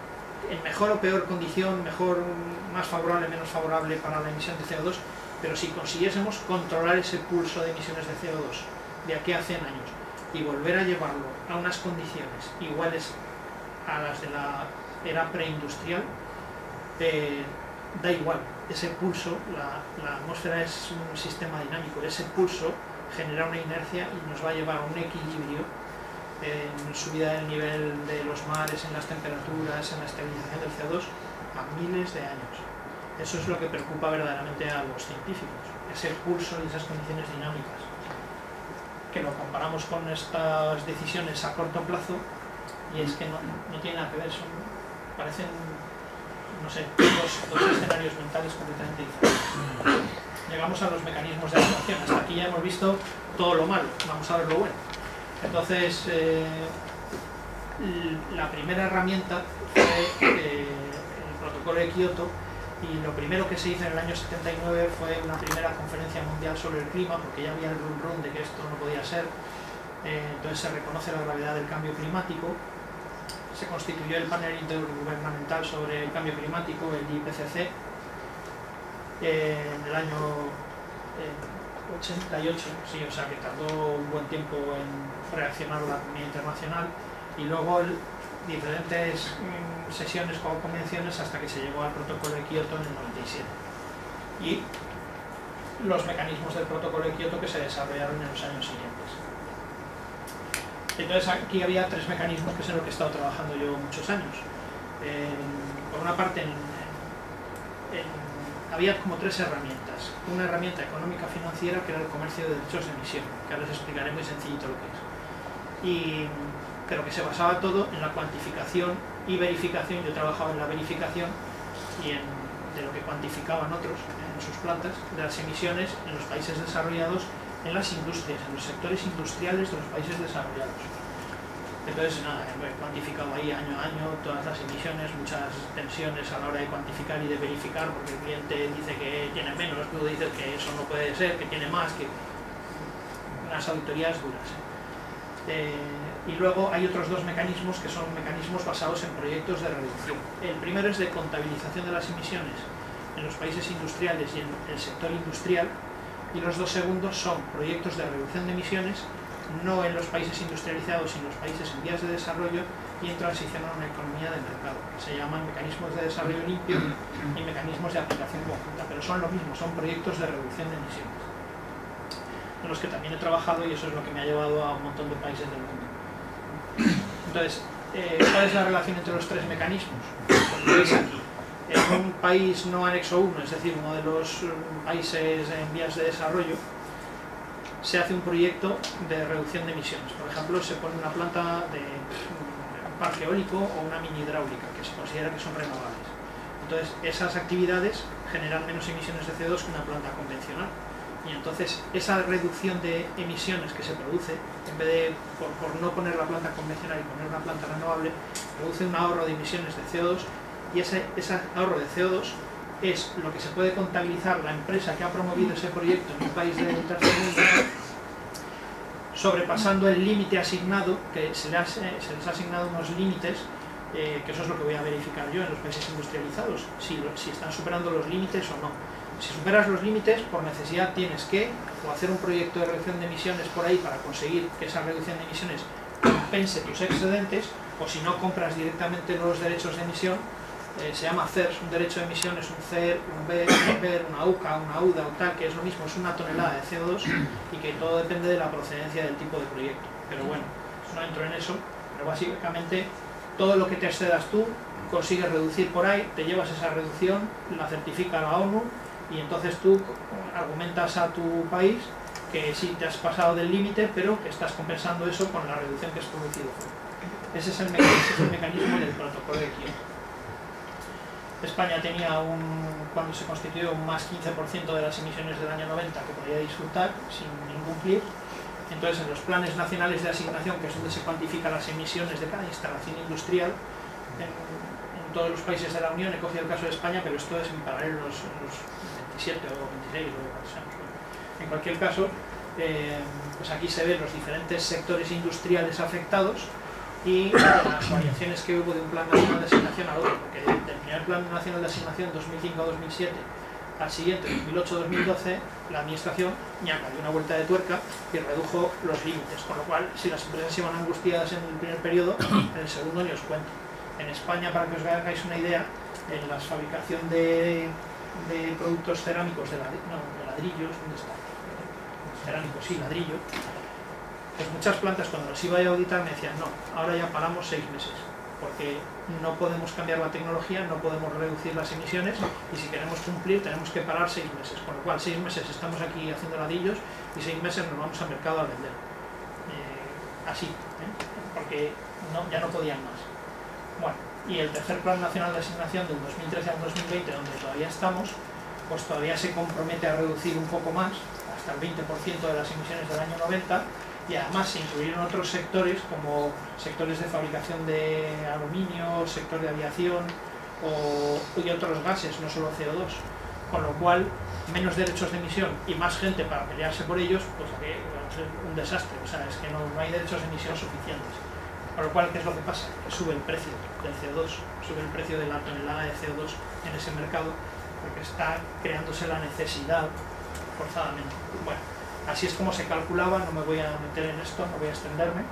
en mejor o peor condición, mejor, más favorable, menos favorable para la emisión de C O dos, pero si consiguiésemos controlar ese pulso de emisiones de C O dos de aquí a cien años y volver a llevarlo a unas condiciones iguales a las de la era preindustrial, eh, da igual, ese pulso, la, la atmósfera es un sistema dinámico, ese pulso genera una inercia y nos va a llevar a un equilibrio en subida del nivel de los mares, en las temperaturas, en la estabilización del C O dos a miles de años. Eso es lo que preocupa verdaderamente a los científicos, ese pulso y esas condiciones dinámicas, que lo comparamos con estas decisiones a corto plazo y es que no, no tiene nada que ver, son, parecen, no sé, dos, dos escenarios mentales completamente diferentes. Llegamos a los mecanismos de actuación, hasta aquí ya hemos visto todo lo malo, vamos a ver lo bueno. Entonces, eh, la primera herramienta fue eh, el protocolo de Kioto, y lo primero que se hizo en el año setenta y nueve fue una primera conferencia mundial sobre el clima, porque ya había el rum rum de que esto no podía ser. Eh, entonces se reconoce la gravedad del cambio climático, se constituyó el panel intergubernamental sobre el cambio climático, el I P C C, eh, en el año eh, ochenta y ocho, sí, o sea que tardó un buen tiempo en reaccionar la comunidad internacional, y luego el, diferentes mm, sesiones o convenciones hasta que se llegó al protocolo de Kioto en el noventa y siete. Y los mecanismos del protocolo de Kioto que se desarrollaron en los años siguientes. Entonces aquí había tres mecanismos que es en lo que he estado trabajando yo muchos años. Eh, por una parte, en, en, había como tres herramientas. Una herramienta económica financiera que era el comercio de derechos de emisión, que ahora les explicaré muy sencillito lo que es. Y, pero que se basaba todo en la cuantificación y verificación. Yo trabajaba en la verificación y en, de lo que cuantificaban otros en sus plantas, de las emisiones en los países desarrollados, en las industrias, en los sectores industriales de los países desarrollados. Entonces, nada, he cuantificado ahí año a año todas las emisiones, muchas tensiones a la hora de cuantificar y de verificar, porque el cliente dice que tiene menos, tú dices que eso no puede ser, que tiene más, que unas auditorías duras. Eh, y luego hay otros dos mecanismos que son mecanismos basados en proyectos de reducción. El primero es de contabilización de las emisiones en los países industriales y en el sector industrial, y los dos segundos son proyectos de reducción de emisiones no en los países industrializados, sino en los países en vías de desarrollo y en transición a una economía de mercado. Se llaman mecanismos de desarrollo limpio y mecanismos de aplicación conjunta, pero son lo mismo, son proyectos de reducción de emisiones, en los que también he trabajado, y eso es lo que me ha llevado a un montón de países del mundo. Entonces, eh, ¿cuál es la relación entre los tres mecanismos? Pues lo veis aquí. En un país no anexo uno, es decir, uno de los países en vías de desarrollo, se hace un proyecto de reducción de emisiones. Por ejemplo, se pone una planta de un parque eólico o una mini hidráulica, que se considera que son renovables. Entonces, esas actividades generan menos emisiones de C O dos que una planta convencional. Y entonces, esa reducción de emisiones que se produce, en vez de, por, por no poner la planta convencional y poner una planta renovable, produce un ahorro de emisiones de C O dos, y ese, ese ahorro de C O dos es lo que se puede contabilizar la empresa que ha promovido ese proyecto en un país del tercer mundo, sobrepasando el límite asignado, que se les, se les ha asignado unos límites, eh, que eso es lo que voy a verificar yo en los países industrializados, si, si están superando los límites o no. Si superas los límites, por necesidad tienes que o hacer un proyecto de reducción de emisiones por ahí para conseguir que esa reducción de emisiones compense tus excedentes, o si no, compras directamente los derechos de emisión. Eh, se llama C E R, un derecho de emisión es un C E R, un B E R, un B E R, una U C A, una U D A o tal, que es lo mismo, es una tonelada de C O dos, y que todo depende de la procedencia del tipo de proyecto. Pero bueno, no entro en eso, pero básicamente todo lo que te excedas tú, consigues reducir por ahí, te llevas esa reducción, la certifica la ONU, y entonces tú argumentas a tu país que sí te has pasado del límite, pero que estás compensando eso con la reducción que has producido. Ese es el mecanismo, ese es el mecanismo del protocolo de Kioto. España tenía, un, cuando se constituyó, un más quince por ciento de las emisiones del año noventa que podía disfrutar sin incumplir. Entonces, en los planes nacionales de asignación, que es donde se cuantifican las emisiones de cada instalación industrial, en, en todos los países de la Unión, he cogido el caso de España, pero esto es en paralelo los, los veintisiete o veintiséis, o sea, en cualquier caso, eh, pues aquí se ven los diferentes sectores industriales afectados, y las variaciones que hubo de un plan nacional de asignación al otro, porque del primer plan nacional de asignación dos mil cinco a dos mil siete al siguiente, dos mil ocho a dos mil doce, la administración ñaca dio una vuelta de tuerca y redujo los límites, con lo cual, si las empresas iban angustiadas en el primer periodo, en el segundo ni os cuento. En España, para que os hagáis una idea, en la fabricación de, de productos cerámicos, de, ladri no, de ladrillos, ¿dónde está? Cerámicos, sí, ladrillo. Pues muchas plantas, cuando las iba a auditar, me decían, no, ahora ya paramos seis meses, porque no podemos cambiar la tecnología, no podemos reducir las emisiones, y si queremos cumplir tenemos que parar seis meses, con lo cual seis meses estamos aquí haciendo ladrillos y seis meses nos vamos al mercado a vender. Eh, así, ¿eh? Porque no, ya no podían más. Bueno, y el tercer Plan Nacional de Asignación del dos mil trece al dos mil veinte, donde todavía estamos, pues todavía se compromete a reducir un poco más, hasta el veinte por ciento de las emisiones del año noventa, y además se incluyeron otros sectores como sectores de fabricación de aluminio, sector de aviación o, y otros gases, no solo C O dos, con lo cual menos derechos de emisión y más gente para pelearse por ellos, pues que va a ser un desastre, o sea, es que no, no hay derechos de emisión suficientes. Con lo cual, ¿qué es lo que pasa? Que sube el precio del C O dos, sube el precio de la tonelada de C O dos en ese mercado, porque está creándose la necesidad forzadamente. Bueno, así es como se calculaba, no me voy a meter en esto, no voy a extenderme.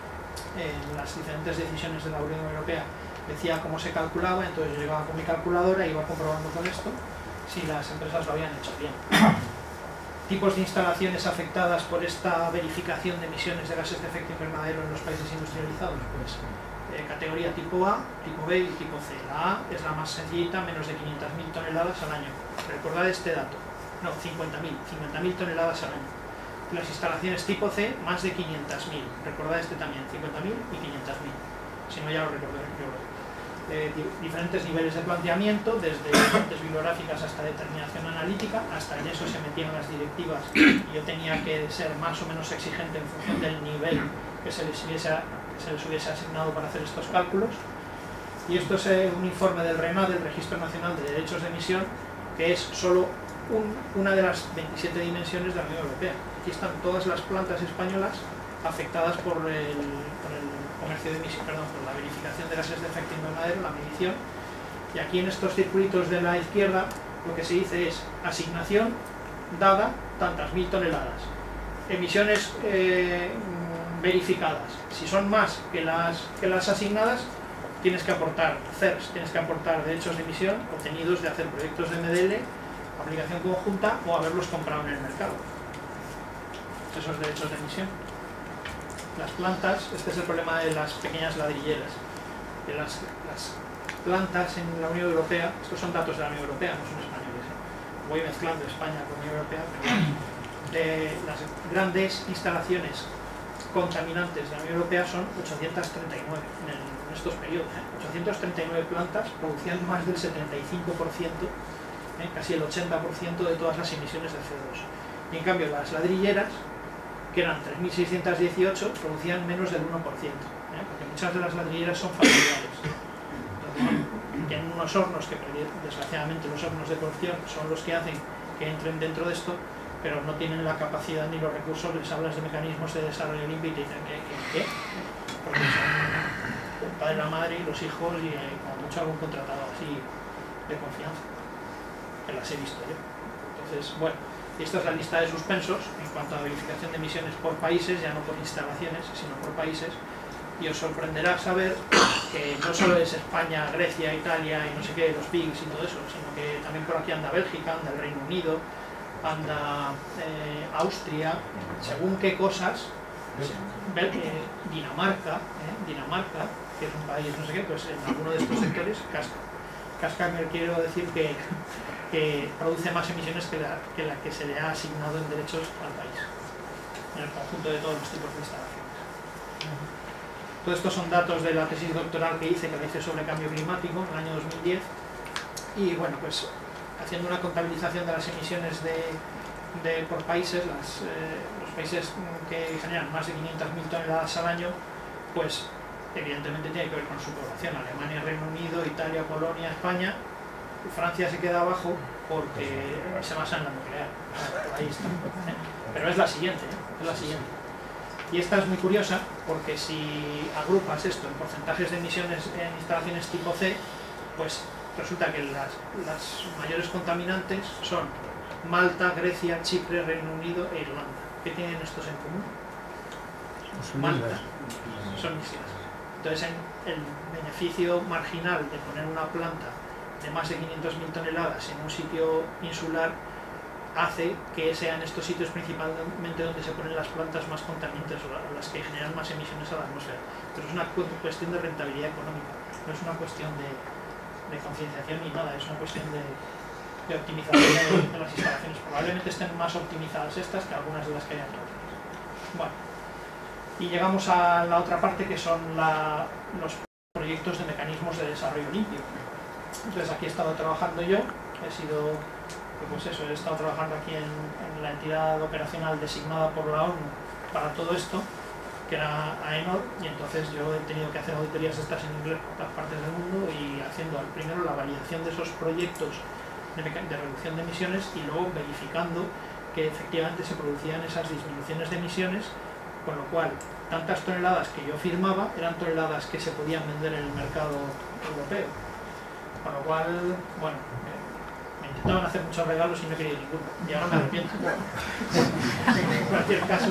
En las diferentes decisiones de la Unión Europea decía cómo se calculaba, entonces yo llegaba con mi calculadora y iba comprobando con esto si las empresas lo habían hecho bien. Tipos de instalaciones afectadas por esta verificación de emisiones de gases de efecto invernadero en los países industrializados, pues eh, categoría tipo A, tipo B y tipo C. La A es la más sencillita, menos de quinientas mil toneladas al año. Recordad este dato, no, cincuenta mil toneladas al año. Las instalaciones tipo C, más de quinientas mil. Recordad este también, cincuenta mil y quinientas mil. Si no, ya lo recordaré yo. Eh, di diferentes niveles de planteamiento, desde fuentes bibliográficas hasta determinación analítica, hasta en eso se metían las directivas y yo tenía que ser más o menos exigente en función del nivel que se les hubiese, que se les hubiese asignado para hacer estos cálculos. Y esto es eh, un informe del REMA, del Registro Nacional de Derechos de Emisión, que es solo un, una de las veintisiete dimensiones de la Unión Europea. Aquí están todas las plantas españolas afectadas por el, por el comercio de emisión, perdón, por la verificación de gases de efecto invernadero, la medición. Y aquí en estos circulitos de la izquierda lo que se dice es asignación dada tantas mil toneladas, emisiones eh, verificadas. Si son más que las, que las asignadas, tienes que aportar C E R S, tienes que aportar derechos de emisión obtenidos de hacer proyectos de M D L, aplicación conjunta o haberlos comprado en el mercado. Esos derechos de emisión. Las plantas, este es el problema de las pequeñas ladrilleras. De las, las plantas en la Unión Europea, estos son datos de la Unión Europea, no son españoles, ¿eh? Voy mezclando España con la Unión Europea, pero de las grandes instalaciones contaminantes de la Unión Europea son ochocientas treinta y nueve en, el, en estos periodos. ¿eh? ochocientas treinta y nueve plantas producían más del setenta y cinco por ciento, ¿eh? casi el ochenta por ciento de todas las emisiones de C O dos. Y en cambio las ladrilleras, que eran tres mil seiscientos dieciocho, producían menos del uno por ciento, ¿eh? porque muchas de las ladrilleras son familiares. Entonces, tienen unos hornos que, desgraciadamente, los hornos de cocción son los que hacen que entren dentro de esto, pero no tienen la capacidad ni los recursos. Les hablas de mecanismos de desarrollo limpio y te dicen que, que, ¿qué? Porque son el padre, la madre y los hijos y eh, como mucho algún contratado así de confianza, que las he visto yo. Entonces, bueno. Esta es la lista de suspensos en cuanto a verificación de emisiones por países, ya no por instalaciones, sino por países. Y os sorprenderá saber que no solo es España, Grecia, Italia y no sé qué, los P I Gs y todo eso, sino que también por aquí anda Bélgica, anda el Reino Unido, anda eh, Austria, según qué cosas, eh, Dinamarca, eh, Dinamarca, que es un país no sé qué, pues en alguno de estos sectores casca. Casca me quiero decir que que produce más emisiones que la, que la que se le ha asignado en derechos al país, en el conjunto de todos los tipos de instalaciones. Todos estos son datos de la tesis doctoral que hice, que la hice sobre cambio climático en el año dos mil diez, y bueno, pues haciendo una contabilización de las emisiones de, de, por países, las, eh, los países que generan más de quinientas mil toneladas al año, pues evidentemente tiene que ver con su población: Alemania, Reino Unido, Italia, Polonia, España. Francia se queda abajo porque se basa en la nuclear. Ahí está. Pero es la siguiente, ¿eh? es la siguiente. Y esta es muy curiosa porque si agrupas esto en porcentajes de emisiones en instalaciones tipo C, pues resulta que las, las mayores contaminantes son Malta, Grecia, Chipre, Reino Unido e Irlanda. ¿Qué tienen estos en común? Malta son islas. Entonces en el beneficio marginal de poner una planta de más de quinientas mil toneladas en un sitio insular hace que sean estos sitios principalmente donde se ponen las plantas más contaminantes o las que generan más emisiones a la atmósfera. Pero es una cuestión de rentabilidad económica, no es una cuestión de, de concienciación ni nada, es una cuestión de, de optimización de, de las instalaciones. Probablemente estén más optimizadas estas que algunas de las que hay otras. Bueno, y llegamos a la otra parte que son la, los proyectos de mecanismos de desarrollo limpio. Entonces aquí he estado trabajando yo, he sido... pues eso, he estado trabajando aquí en, en la entidad operacional designada por la ONU para todo esto, que era AENOR, y entonces yo he tenido que hacer auditorías estas en inglés por todas partes del mundo y haciendo primero la validación de esos proyectos de, de reducción de emisiones y luego verificando que efectivamente se producían esas disminuciones de emisiones, con lo cual tantas toneladas que yo firmaba eran toneladas que se podían vender en el mercado europeo, con lo cual, bueno, me intentaban hacer muchos regalos y no he querido ninguno, y ahora me arrepiento. En cualquier caso,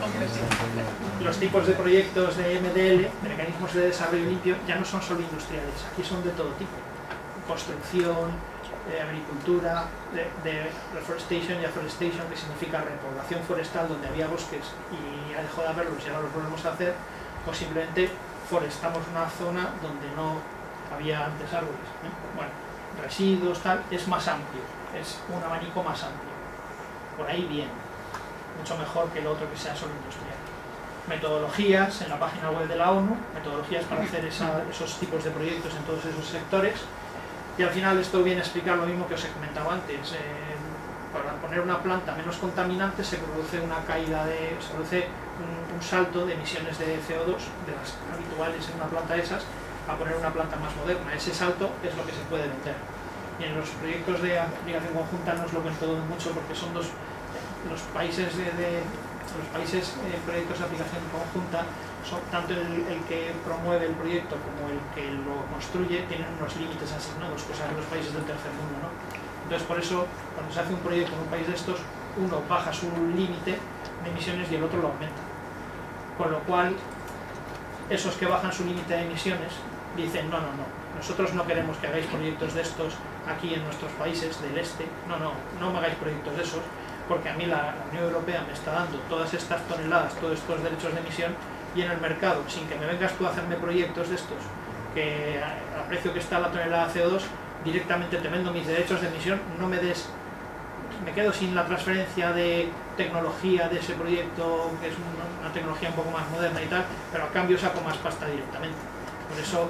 los tipos de proyectos de M D L, de mecanismos de desarrollo limpio, ya no son solo industriales, aquí son de todo tipo: construcción, de agricultura, de, de reforestation y afforestation, que significa repoblación forestal donde había bosques y ya dejó de haberlos y ahora los volvemos a hacer, o simplemente forestamos una zona donde no había antes árboles, ¿eh? Bueno, residuos, tal, es más amplio, es un abanico más amplio. Por ahí bien, mucho mejor que el otro que sea solo industrial. Metodologías en la página web de la ONU, metodologías para hacer esa, esos tipos de proyectos en todos esos sectores. Y al final esto viene a explicar lo mismo que os he comentado antes. Eh, para poner una planta menos contaminante se produce una caída de, se produce un, un salto de emisiones de C O dos de las habituales en una planta de esas a poner una planta más moderna. Ese salto es lo que se puede vender. Y en los proyectos de aplicación conjunta no os lo cuento mucho porque son dos los países de, de los países eh, proyectos de aplicación conjunta. Son, tanto el, el que promueve el proyecto como el que lo construye tienen unos límites asignados, cosa que los países del tercer mundo no. Entonces por eso cuando se hace un proyecto en un país de estos, uno baja su límite de emisiones y el otro lo aumenta, con lo cual esos que bajan su límite de emisiones dicen no, no, no, nosotros no queremos que hagáis proyectos de estos aquí en nuestros países del este, no, no, no me hagáis proyectos de esos porque a mí la, la Unión Europea me está dando todas estas toneladas, todos estos derechos de emisión, y en el mercado, sin que me vengas tú a hacerme proyectos de estos, que a, a precio que está la tonelada C O dos, directamente te vendo mis derechos de emisión, no me des, me quedo sin la transferencia de tecnología de ese proyecto, que es una, una tecnología un poco más moderna y tal, pero a cambio saco más pasta directamente. Por eso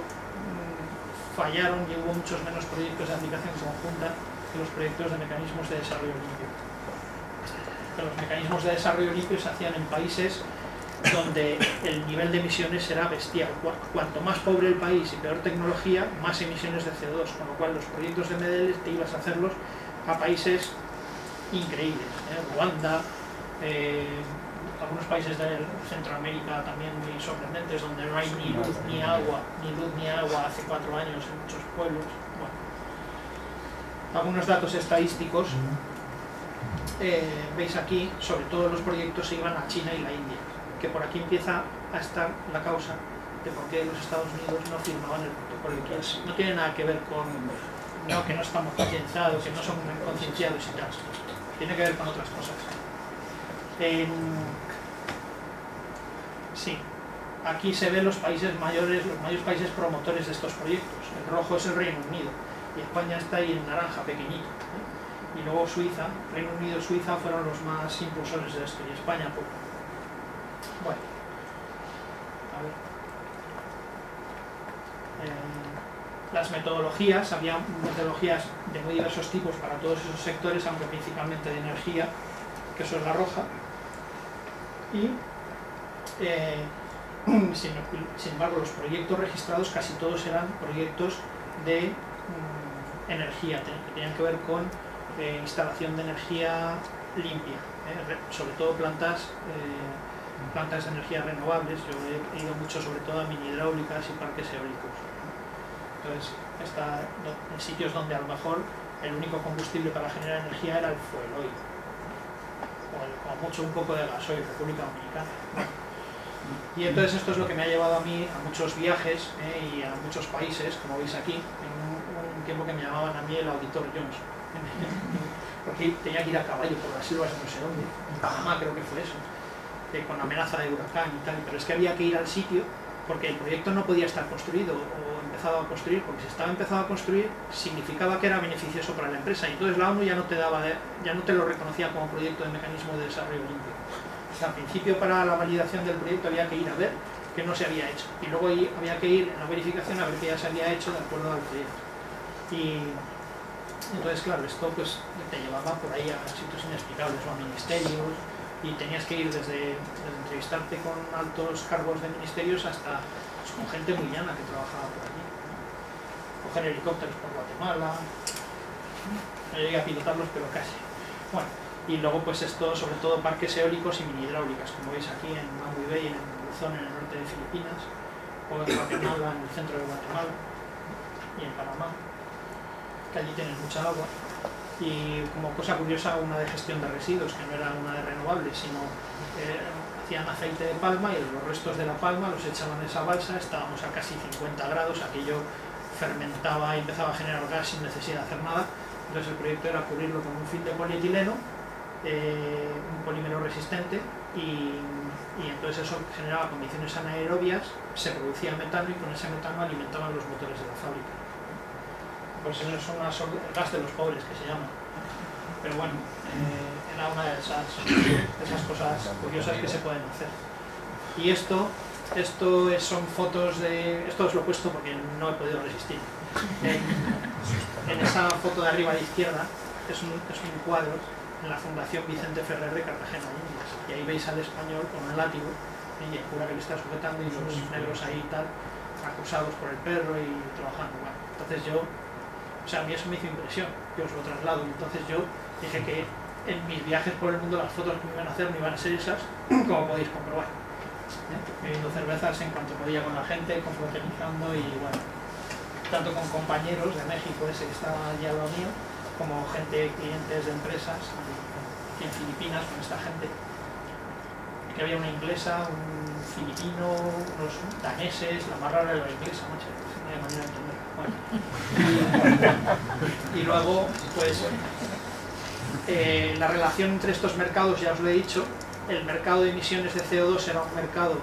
mmm, fallaron y hubo muchos menos proyectos de aplicación conjunta que los proyectos de mecanismos de desarrollo limpio. Pero los mecanismos de desarrollo limpio se hacían en países donde el nivel de emisiones era bestial. Cuanto más pobre el país y peor tecnología, más emisiones de C O dos, con lo cual los proyectos de M D L te ibas a hacerlos a países increíbles, ¿eh? Ruanda, eh, algunos países de Centroamérica también muy sorprendentes, donde no hay ni luz ni agua, ni luz ni agua hace cuatro años en muchos pueblos. Bueno, algunos datos estadísticos, eh, veis aquí, sobre todo los proyectos se iban a China y la India, que por aquí empieza a estar la causa de por qué los Estados Unidos no firmaban el protocolo de Kioto. No tiene nada que ver con no, que no estamos concienciados, que no somos concienciados y tal. Tiene que ver con otras cosas. Eh, sí, aquí se ven los países mayores, los mayores países promotores de estos proyectos. El rojo es el Reino Unido y España está ahí en naranja, pequeñito, ¿eh? Y luego Suiza, Reino Unido y Suiza fueron los más impulsores de esto y España poco. Bueno, a ver. Eh, las metodologías, había metodologías de muy diversos tipos para todos esos sectores, aunque principalmente de energía, que eso es la roja. Y, eh, sin, sin embargo, los proyectos registrados casi todos eran proyectos de mm, energía, que tenían que ver con eh, instalación de energía limpia, eh, sobre todo plantas eh, plantas de energías renovables. Yo he ido mucho sobre todo a mini hidráulicas y parques eólicos. Entonces, está en sitios donde a lo mejor el único combustible para generar energía era el fuel oil, o el, como mucho un poco de gasoil, República Dominicana. Y entonces esto es lo que me ha llevado a mí a muchos viajes eh, y a muchos países, como veis aquí, en un, un tiempo que me llamaban a mí el auditor Jones, porque tenía que ir a caballo por las selvas de no sé dónde, en Panamá creo que fue eso, eh, con amenaza de huracán y tal, pero es que había que ir al sitio porque el proyecto no podía estar construido o empezado a construir, porque si estaba empezado a construir significaba que era beneficioso para la empresa, y entonces la ONU ya no te daba, ya no te lo reconocía como proyecto de mecanismo de desarrollo limpio. O sea, al principio, para la validación del proyecto había que ir a ver que no se había hecho, y luego había que ir en la verificación a ver que ya se había hecho de acuerdo al proyecto. Y entonces, claro, esto pues te llevaba por ahí a sitios inexplicables o a ministerios, y tenías que ir desde, desde entrevistarte con altos cargos de ministerios hasta pues, con gente muy llana que trabajaba por allí, ¿no? Coger helicópteros por Guatemala, no llegué a pilotarlos, pero casi. Bueno, y luego pues esto, sobre todo parques eólicos y mini hidráulicas, como veis aquí en Mambuy Bay, en Luzón, en el norte de Filipinas, o en Guatemala, en el centro de Guatemala, y en Panamá, que allí tienen mucha agua. Y como cosa curiosa, una de gestión de residuos, que no era una de renovables, sino eh, hacían aceite de palma y los restos de la palma los echaban en esa balsa. Estábamos a casi cincuenta grados, aquello fermentaba y empezaba a generar gas sin necesidad de hacer nada. Entonces el proyecto era cubrirlo con un film de polietileno, eh, un polímero resistente, y, y entonces eso generaba condiciones anaerobias, se producía metano, y con ese metano alimentaban los motores de la fábrica. Pues eso es una, el gas de los pobres, que se llama. Pero bueno, eh, era una de esas, de esas cosas curiosas que se pueden hacer. Y esto, esto es, son fotos de... Esto os lo he puesto porque no he podido resistir. En, en esa foto de arriba a la izquierda es un, es un cuadro en la Fundación Vicente Ferrer de Cartagena, Indias. Y ahí veis al español con un látigo, y el cura que le está sujetando, y los negros ahí y tal, acusados por el perro y trabajando. Bueno, entonces yo... O sea, a mí eso me hizo impresión, yo os lo traslado. Entonces yo dije que en mis viajes por el mundo las fotos que me iban a hacer no iban a ser esas, como podéis comprobar. ¿Eh? Bebiendo cervezas en cuanto podía con la gente, confraternizando, y bueno, tanto con compañeros de México, ese que estaba allí al lado mío, como gente, clientes de empresas, aquí en Filipinas con esta gente. Que había una inglesa, un filipino, unos daneses, la más rara era la inglesa, macho, no hay manera de entender. Bueno. Y, y luego, pues, eh, la relación entre estos mercados, ya os lo he dicho, el mercado de emisiones de C O dos era un mercado,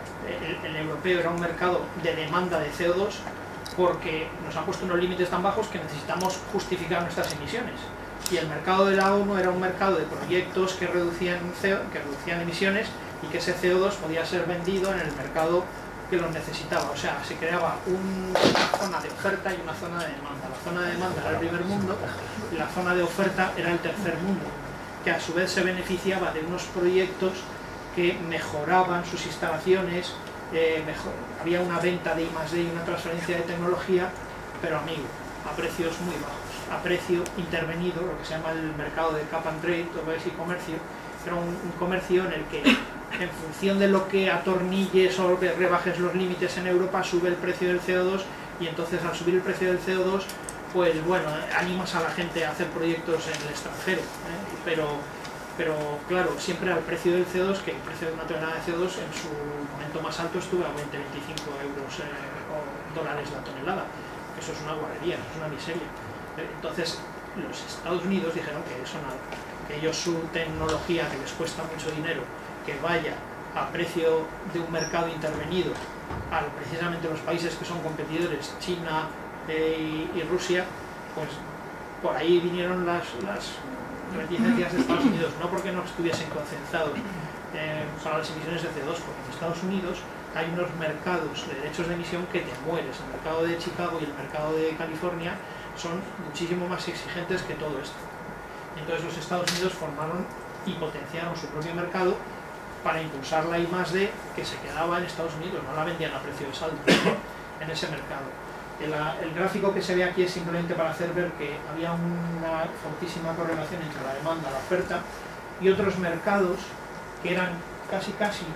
el, el europeo era un mercado de demanda de C O dos, porque nos han puesto unos límites tan bajos que necesitamos justificar nuestras emisiones. Y el mercado de la ONU era un mercado de proyectos que reducían, C O, que reducían emisiones, y que ese C O dos podía ser vendido en el mercado que lo necesitaba. O sea, se creaba un, una zona de oferta y una zona de demanda. La zona de demanda era el primer mundo y la zona de oferta era el tercer mundo, que a su vez se beneficiaba de unos proyectos que mejoraban sus instalaciones, eh, mejor, había una venta de I más D y una transferencia de tecnología, pero amigo, a precios muy bajos, a precio intervenido, lo que se llama el mercado de cap and trade, todo es y comercio. Era un, un comercio en el que, en función de lo que atornilles o que rebajes los límites en Europa, sube el precio del C O dos, y entonces al subir el precio del C O dos, pues bueno, animas a la gente a hacer proyectos en el extranjero, ¿eh? pero, pero claro, siempre al precio del C O dos, que el precio de una tonelada de C O dos en su momento más alto estuvo a veinte a veinticinco euros eh, o dólares la tonelada. Eso es una guarrería, eso es una miseria. Entonces los Estados Unidos dijeron que eso nada, que ellos su tecnología, que les cuesta mucho dinero, que vaya a precio de un mercado intervenido a precisamente los países que son competidores, China eh, y, y Rusia, pues por ahí vinieron las, las reticencias de Estados Unidos, no porque no estuviesen concentrados eh, para las emisiones de C O dos, porque en Estados Unidos hay unos mercados de derechos de emisión que te mueres. El mercado de Chicago y el mercado de California son muchísimo más exigentes que todo esto. Entonces los Estados Unidos formaron y potenciaron su propio mercado para impulsar la I más D, que se quedaba en Estados Unidos, no la vendían a precio de saldo en ese mercado. El, el gráfico que se ve aquí es simplemente para hacer ver que había una fortísima correlación entre la demanda, la oferta, y otros mercados que eran casi casi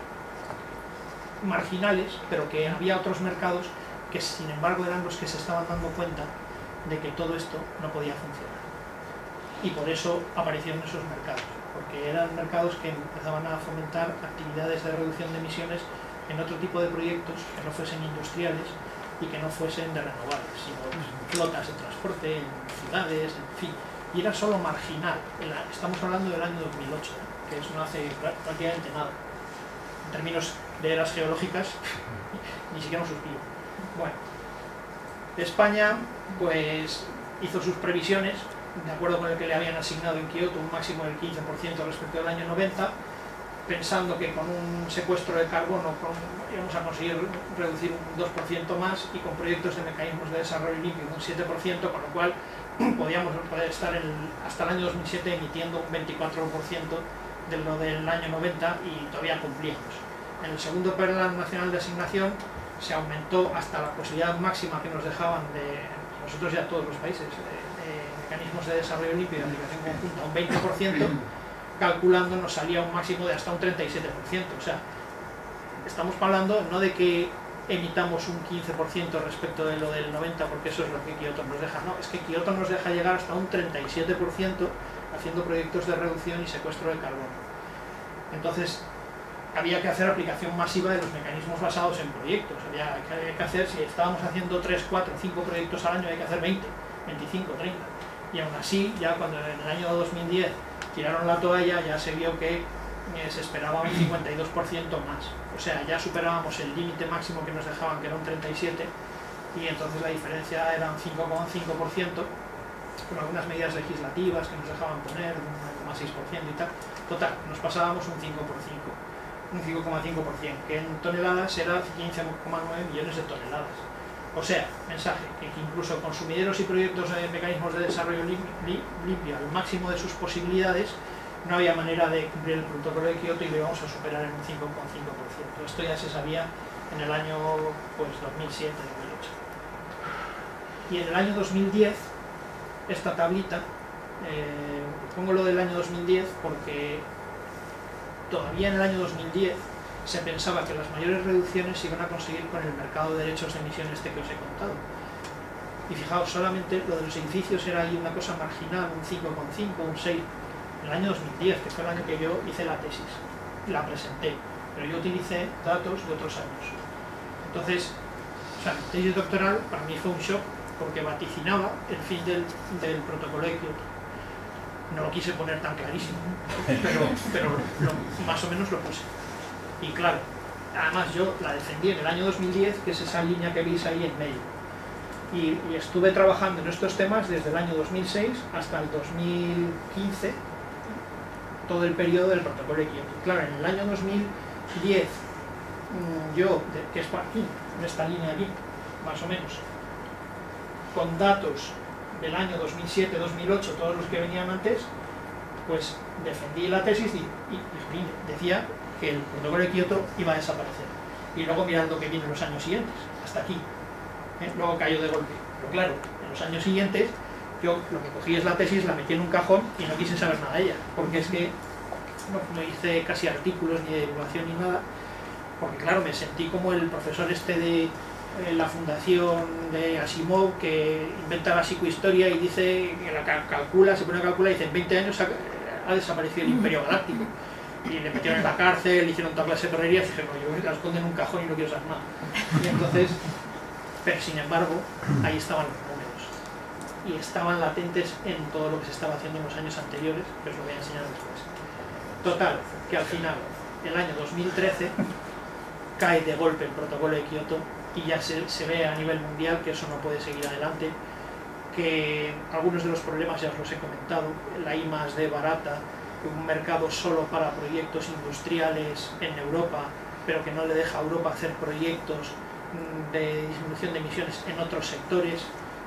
marginales, pero que había otros mercados que sin embargo eran los que se estaban dando cuenta de que todo esto no podía funcionar. Y por eso aparecieron esos mercados, porque eran mercados que empezaban a fomentar actividades de reducción de emisiones en otro tipo de proyectos que no fuesen industriales y que no fuesen de renovables, sino flotas de transporte en ciudades, en fin. Y era solo marginal. Estamos hablando del año dos mil ocho, que eso no hace prácticamente nada. En términos de eras geológicas, ni siquiera un suspiro. Bueno, España pues hizo sus previsiones, de acuerdo con el que le habían asignado en Kioto, un máximo del quince por ciento respecto del año noventa, pensando que con un secuestro de carbono con, íbamos a conseguir reducir un dos por ciento más, y con proyectos de mecanismos de desarrollo limpio un siete por ciento, con lo cual podíamos poder estar en, hasta el año dos mil siete emitiendo un veinticuatro por ciento de lo del año noventa, y todavía cumplíamos. En el segundo Plan Nacional de Asignación se aumentó hasta la posibilidad máxima que nos dejaban de nosotros y a todos los países de, de mecanismos de desarrollo limpio y de aplicación conjunta a un veinte por ciento, calculando nos salía un máximo de hasta un treinta y siete por ciento. O sea, estamos hablando no de que emitamos un quince por ciento respecto de lo del noventa, porque eso es lo que Kioto nos deja, no, es que Kioto nos deja llegar hasta un treinta y siete por ciento haciendo proyectos de reducción y secuestro de carbono. Entonces, había que hacer aplicación masiva de los mecanismos basados en proyectos. Había que hacer, si estábamos haciendo tres, cuatro, cinco proyectos al año, hay que hacer veinte, veinticinco, treinta. Y aún así, ya cuando en el año dos mil diez tiraron la toalla, ya se vio que eh, se esperaba un cincuenta y dos por ciento más. O sea, ya superábamos el límite máximo que nos dejaban, que era un treinta y siete por ciento, y entonces la diferencia era un cinco coma cinco por ciento, con algunas medidas legislativas que nos dejaban poner, un uno coma seis por ciento y tal. Total, nos pasábamos un cinco por cinco. Un cinco coma cinco por ciento, que en toneladas era quince coma nueve millones de toneladas. O sea, mensaje, que incluso con sumideros y proyectos de mecanismos de desarrollo limpio al máximo de sus posibilidades, no había manera de cumplir el protocolo de Kioto y lo íbamos a superar en un cinco coma cinco por ciento. Esto ya se sabía en el año pues, dos mil siete, dos mil ocho. Y en el año dos mil diez, esta tablita, eh, pongo lo del año dos mil diez porque todavía en el año dos mil diez se pensaba que las mayores reducciones se iban a conseguir con el mercado de derechos de emisión este que os he contado. Y fijaos, solamente lo de los edificios era ahí una cosa marginal, un cinco coma cinco, un seis. En el año dos mil diez, que fue el año que yo hice la tesis, la presenté, pero yo utilicé datos de otros años. Entonces, o sea, mi tesis doctoral para mí fue un shock, porque vaticinaba el fin del, del protocolo de Kioto. No lo quise poner tan clarísimo, pero, pero lo, más o menos lo puse. Y claro, además yo la defendí en el año dos mil diez, que es esa línea que veis ahí en medio. Y, y estuve trabajando en estos temas desde el año dos mil seis hasta el dos mil quince, todo el periodo del protocolo de Kioto. Claro, en el año dos mil diez, yo, que es aquí, en esta línea aquí, más o menos, con datos del año dos mil siete, dos mil ocho, todos los que venían antes, pues defendí la tesis y, y, y decía que el protocolo de Kioto iba a desaparecer. Y luego mirad lo que viene en los años siguientes, hasta aquí. ¿eh? Luego cayó de golpe. Pero claro, en los años siguientes, yo lo que cogí es la tesis, la metí en un cajón y no quise saber nada de ella, porque es que no, no hice casi artículos ni de divulgación ni nada, porque claro, me sentí como el profesor este de la fundación de Asimov, que inventa la psicohistoria y dice que la calcula, se pone a calcular y dice en veinte años ha, ha desaparecido el Imperio Galáctico, y le metieron en la cárcel, le hicieron toda clase de torrerías y dije, no, yo la escondo en un cajón y no quiero saber nada. Y entonces, pero sin embargo, ahí estaban los números y estaban latentes en todo lo que se estaba haciendo en los años anteriores, que os lo voy a enseñar después. Total, que al final, el año dos mil trece, cae de golpe el protocolo de Kioto y ya se, se ve a nivel mundial que eso no puede seguir adelante, que algunos de los problemas ya os los he comentado, la I más D barata, un mercado solo para proyectos industriales en Europa, pero que no le deja a Europa hacer proyectos de disminución de emisiones en otros sectores,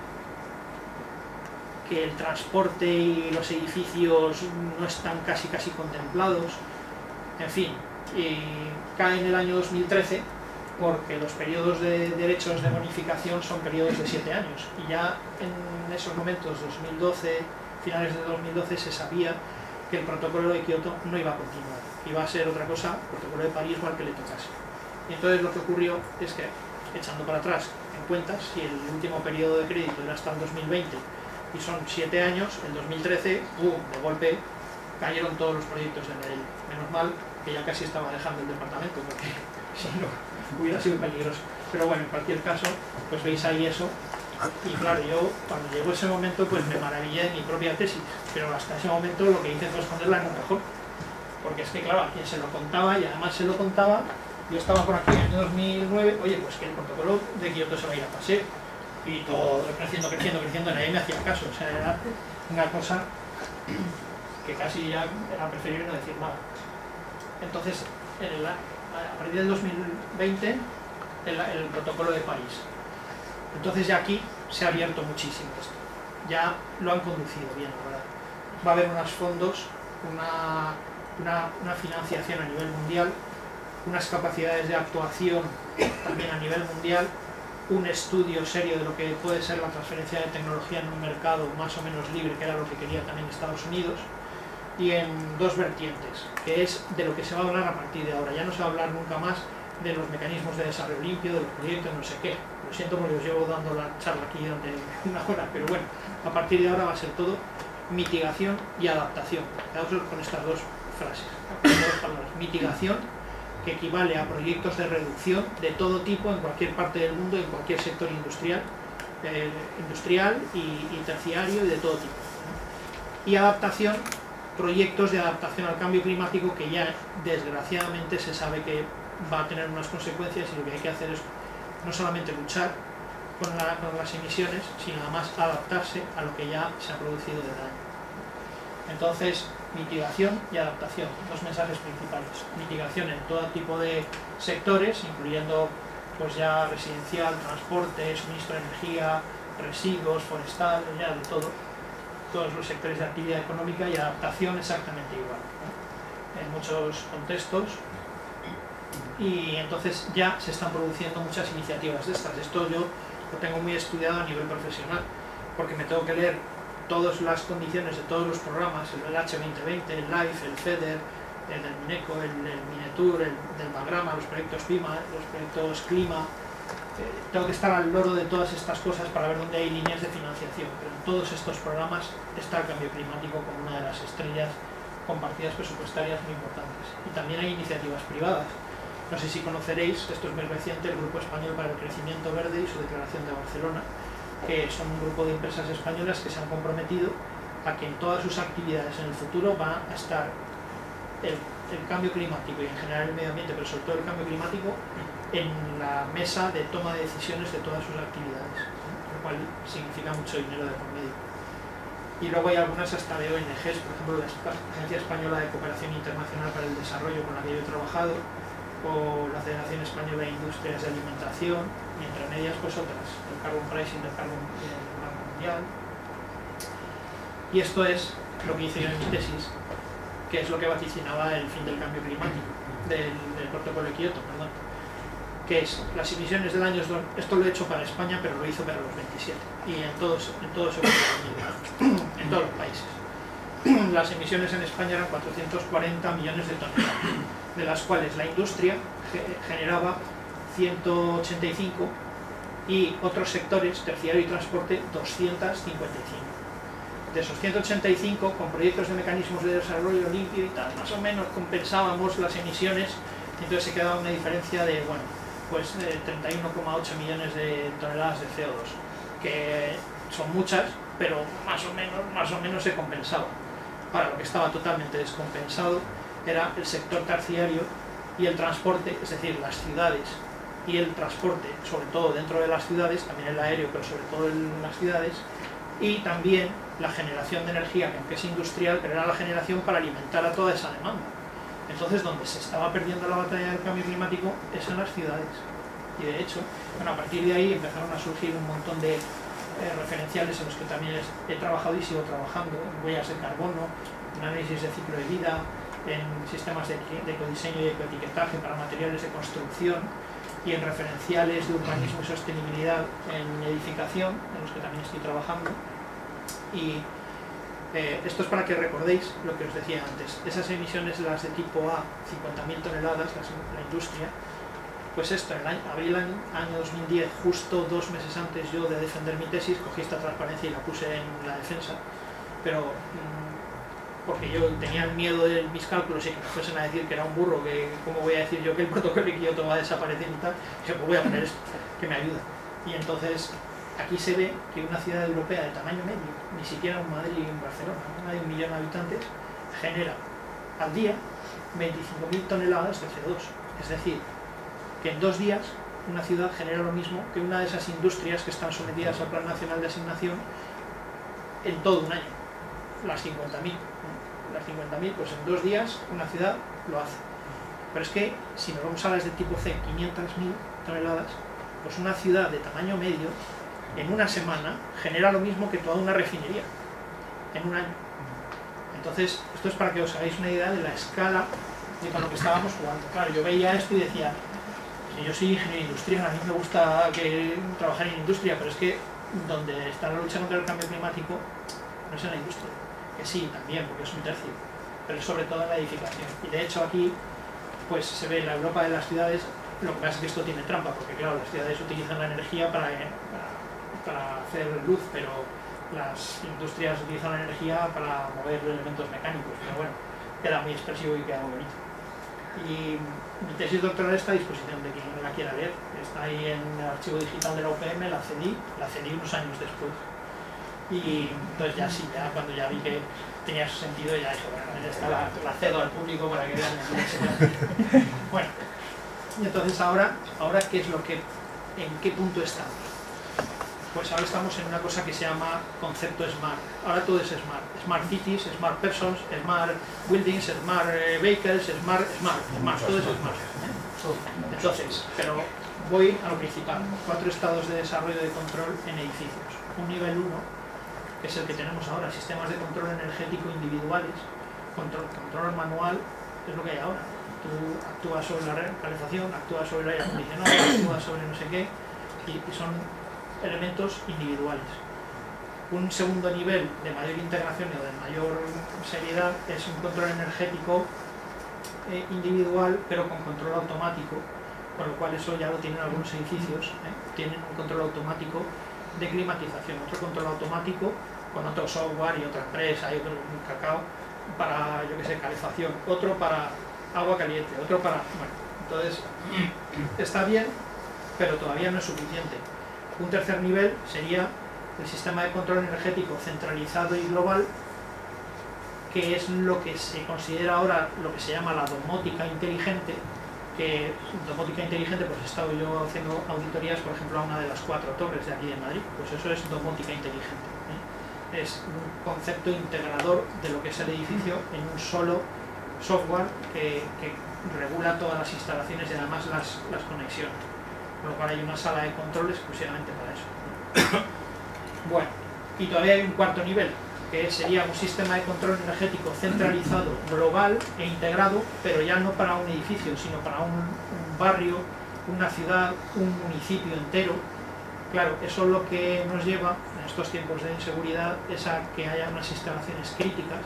que el transporte y los edificios no están casi casi contemplados, en fin, y cae en el año dos mil trece porque los periodos de derechos de bonificación son periodos de siete años, y ya en esos momentos, dos mil doce, finales de dos mil doce, se sabía que el protocolo de Kioto no iba a continuar, iba a ser otra cosa, el protocolo de París o al que le tocase. Y entonces lo que ocurrió es que, echando para atrás en cuentas, si el último periodo de crédito era hasta el dos mil veinte y son siete años, el dos mil trece, ¡bum!, de golpe cayeron todos los proyectos de Medellín. Menos mal que ya casi estaba dejando el departamento, porque si no hubiera sido peligroso. Pero bueno, en cualquier caso, pues veis ahí eso. Y claro, yo cuando llegó ese momento pues me maravillé de mi propia tesis, pero hasta ese momento lo que hice fue esconderla en un cajón, porque es que claro, a quien se lo contaba, y además se lo contaba, yo estaba por aquí en el año dos mil nueve, oye, pues que el protocolo de Kioto se va a ir a paseo, y todo creciendo, creciendo, creciendo, nadie me hacía caso, o sea, era una cosa que casi ya era preferible no decir nada. Entonces, en el, a partir del dos mil veinte, el, el protocolo de París. Entonces ya aquí se ha abierto muchísimo esto, ya lo han conducido bien, la verdad. Va a haber unos fondos, una, una, una financiación a nivel mundial, unas capacidades de actuación también a nivel mundial, un estudio serio de lo que puede ser la transferencia de tecnología en un mercado más o menos libre, que era lo que quería también Estados Unidos, y en dos vertientes, que es de lo que se va a hablar a partir de ahora. Ya no se va a hablar nunca más de los mecanismos de desarrollo limpio, de los proyectos, no sé qué. Lo siento porque os llevo dando la charla aquí durante una hora, pero bueno, a partir de ahora va a ser todo mitigación y adaptación. Quedaos con estas dos frases, dos palabras. Mitigación, que equivale a proyectos de reducción de todo tipo en cualquier parte del mundo, en cualquier sector industrial, eh, industrial y, y terciario y de todo tipo. Y adaptación, proyectos de adaptación al cambio climático que ya desgraciadamente se sabe que va a tener unas consecuencias, y lo que hay que hacer es no solamente luchar con, la, con las emisiones, sino además adaptarse a lo que ya se ha producido de daño. Entonces, mitigación y adaptación, dos mensajes principales. Mitigación en todo tipo de sectores, incluyendo pues ya residencial, transporte, suministro de energía, residuos, forestal, ya de todo, todos los sectores de actividad económica, y adaptación exactamente igual, ¿no?, en muchos contextos. Y entonces ya se están produciendo muchas iniciativas de estas. Esto yo lo tengo muy estudiado a nivel profesional, porque me tengo que leer todas las condiciones de todos los programas, el H veinte veinte, el LIFE, el FEDER, el del MINECO, el, el MINETUR, el del MAGRAMA, los proyectos PIMA, los proyectos CLIMA. Eh, tengo que estar al loro de todas estas cosas para ver dónde hay líneas de financiación, pero en todos estos programas está el cambio climático como una de las estrellas con partidas presupuestarias muy importantes. Y también hay iniciativas privadas. No sé si conoceréis, esto es muy reciente, el Grupo Español para el Crecimiento Verde y su declaración de Barcelona, que son un grupo de empresas españolas que se han comprometido a que en todas sus actividades en el futuro va a estar el, el cambio climático y en general el medio ambiente, pero sobre todo el cambio climático, en la mesa de toma de decisiones de todas sus actividades, ¿no?, lo cual significa mucho dinero de por medio. Y luego hay algunas hasta de O N Ges, por ejemplo la Agencia Española de Cooperación Internacional para el Desarrollo, con la que yo he trabajado, o la Federación Española de Industrias de Alimentación, y entre medias pues otras, el Carbon Pricing del Carbon del Banco Mundial. Y esto es lo que hice yo en mi tesis, que es lo que vaticinaba el fin del cambio climático, del, del protocolo de Kioto, perdón, que es las emisiones del año, esto lo he hecho para España, pero lo hizo para los veintisiete, y en todos, en todos, en todos los países. Las emisiones en España eran cuatrocientos cuarenta millones de toneladas, de las cuales la industria generaba ciento ochenta y cinco y otros sectores, terciario y transporte, doscientos cincuenta y cinco. De esos ciento ochenta y cinco, con proyectos de mecanismos de desarrollo limpio y tal, más o menos compensábamos las emisiones, y entonces se quedaba una diferencia de, bueno, pues de treinta y uno coma ocho millones de toneladas de C O dos, que son muchas, pero más o menos, más o menos se compensaba. Ahora, lo que estaba totalmente descompensado era el sector terciario y el transporte, es decir, las ciudades y el transporte, sobre todo dentro de las ciudades, también el aéreo, pero sobre todo en las ciudades, y también la generación de energía, que aunque es industrial, pero era la generación para alimentar a toda esa demanda. Entonces, donde se estaba perdiendo la batalla del cambio climático es en las ciudades. Y de hecho, bueno, a partir de ahí empezaron a surgir un montón de eh, referenciales en los que también he trabajado y sigo trabajando, en huellas de carbono, en análisis de ciclo de vida, en sistemas de, de ecodiseño y ecoetiquetaje para materiales de construcción, y en referenciales de urbanismo y sostenibilidad en edificación, en los que también estoy trabajando. Y Eh, esto es para que recordéis lo que os decía antes. Esas emisiones, las de tipo A, cincuenta mil toneladas, las, la industria, pues esto, en el año, abril año dos mil diez, justo dos meses antes yo de defender mi tesis, cogí esta transparencia y la puse en la defensa, pero mmm, porque yo tenía el miedo de mis cálculos y que me fuesen a decir que era un burro, que cómo voy a decir yo que el protocolo de Kioto va a desaparecer y tal, y pues voy a poner esto, que me ayuda. Y entonces aquí se ve que una ciudad europea de tamaño medio, ni siquiera un Madrid y un Barcelona, una de un millón de habitantes, genera al día veinticinco mil toneladas de C O dos. Es decir, que en dos días una ciudad genera lo mismo que una de esas industrias que están sometidas al Plan Nacional de Asignación en todo un año, las cincuenta mil. Las cincuenta mil, pues en dos días una ciudad lo hace. Pero es que si nos vamos a las de tipo C, quinientas mil toneladas, pues una ciudad de tamaño medio en una semana genera lo mismo que toda una refinería en un año. Entonces, esto es para que os hagáis una idea de la escala de con lo que estábamos jugando. Claro, yo veía esto y decía, si yo soy ingeniero industrial, a mí me gusta que trabajar en industria, pero es que donde está la lucha contra el cambio climático no es en la industria, que sí, también, porque es un tercio, pero es sobre todo en la edificación. Y de hecho aquí, pues se ve en la Europa de las ciudades. Lo que pasa es que esto tiene trampa, porque claro, las ciudades utilizan la energía para, para, para hacer luz, pero las industrias utilizan la energía para mover elementos mecánicos, pero bueno, queda muy expresivo y queda muy bonito. Y mi tesis doctoral está a disposición de quien la quiera leer, está ahí en el archivo digital de la U P M, la cedí, la cedí unos años después. Y entonces ya sí, ya cuando ya vi que tenía su sentido, ya dije, bueno, ya está, la, la cedo al público para que vean el Bueno. Y entonces ahora, ahora ¿qué es lo que, en qué punto estamos? Pues ahora estamos en una cosa que se llama concepto SMART. Ahora todo es SMART. Smart Cities, Smart Persons, Smart Buildings, Smart Vehicles, Smart, Smart, Smart, todo es SMART. ¿eh? Entonces, pero voy a lo principal. Cuatro estados de desarrollo de control en edificios. Un nivel uno, que es el que tenemos ahora, sistemas de control energético individuales, control, control manual, es lo que hay ahora. Tú actúas sobre la calefacción, actúas sobre el aire acondicionado, actúas sobre no sé qué, y, y son elementos individuales. Un segundo nivel de mayor integración o de mayor seriedad es un control energético eh, individual, pero con control automático, con lo cual eso ya lo tienen algunos edificios, ¿eh? Tienen un control automático de climatización, otro control automático con otro software y otra empresa y otro un cacao para, yo que sé, calefacción, otro para agua caliente, otro para... Bueno, entonces está bien, pero todavía no es suficiente. Un tercer nivel sería el sistema de control energético centralizado y global, que es lo que se considera ahora lo que se llama la domótica inteligente, que domótica inteligente, pues he estado yo haciendo auditorías, por ejemplo, a una de las cuatro torres de aquí de Madrid, pues eso es domótica inteligente, ¿eh? Es un concepto integrador de lo que es el edificio en un solo software que, que regula todas las instalaciones y además las, las conexiones, con lo cual hay una sala de control exclusivamente para eso. Bueno, y todavía hay un cuarto nivel, que sería un sistema de control energético centralizado, global e integrado, pero ya no para un edificio, sino para un, un barrio, una ciudad, un municipio entero. Claro, eso es lo que nos lleva, en estos tiempos de inseguridad, es a que haya unas instalaciones críticas,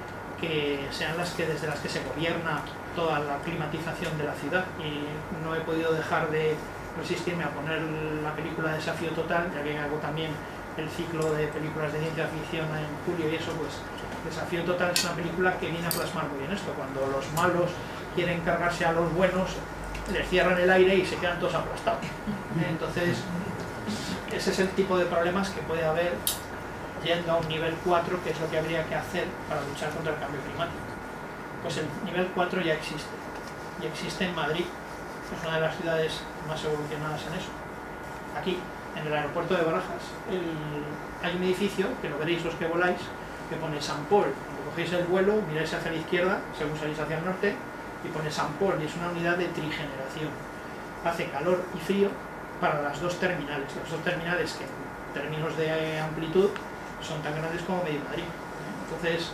que sean las que desde las que se gobierna toda la climatización de la ciudad. Y no he podido dejar de resistirme a poner la película Desafío Total, ya que hago también el ciclo de películas de ciencia ficción en julio y eso, pues Desafío Total es una película que viene a plasmar muy bien esto. Cuando los malos quieren cargarse a los buenos, les cierran el aire y se quedan todos aplastados. Entonces, ese es el tipo de problemas que puede haber yendo a un nivel cuatro, que es lo que habría que hacer para luchar contra el cambio climático. Pues el nivel cuatro ya existe, y existe en Madrid, es una de las ciudades más evolucionadas en eso. Aquí, en el aeropuerto de Barajas, el, hay un edificio, que lo veréis los que voláis, que pone San Paul. Cuando cogéis el vuelo, miráis hacia la izquierda, según salís hacia el norte, y pone San Paul, y es una unidad de trigeneración. Hace calor y frío para las dos terminales, las dos terminales que en términos de amplitud son tan grandes como medio Madrid. Entonces,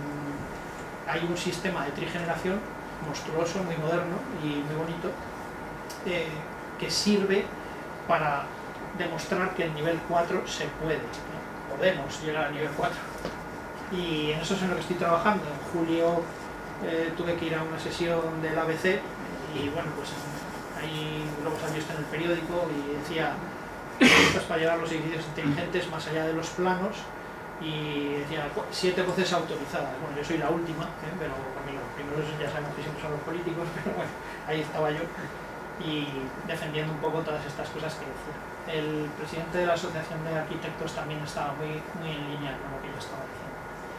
mmm, hay un sistema de trigeneración monstruoso, muy moderno y muy bonito, eh, que sirve para demostrar que el nivel cuatro se puede, ¿no? Podemos llegar al nivel cuatro. y en eso es en lo que estoy trabajando. En julio eh, tuve que ir a una sesión del A B C y bueno, pues ahí luego salió esto en el periódico y decía esto es para llevar los edificios inteligentes más allá de los planos, y decía siete voces autorizadas. Bueno, yo soy la última, ¿eh? Pero bueno, los primeros ya sabemos que siempre son los políticos, pero bueno, ahí estaba yo y defendiendo un poco todas estas cosas que decía. El presidente de la Asociación de Arquitectos también estaba muy, muy en línea con lo que yo estaba diciendo.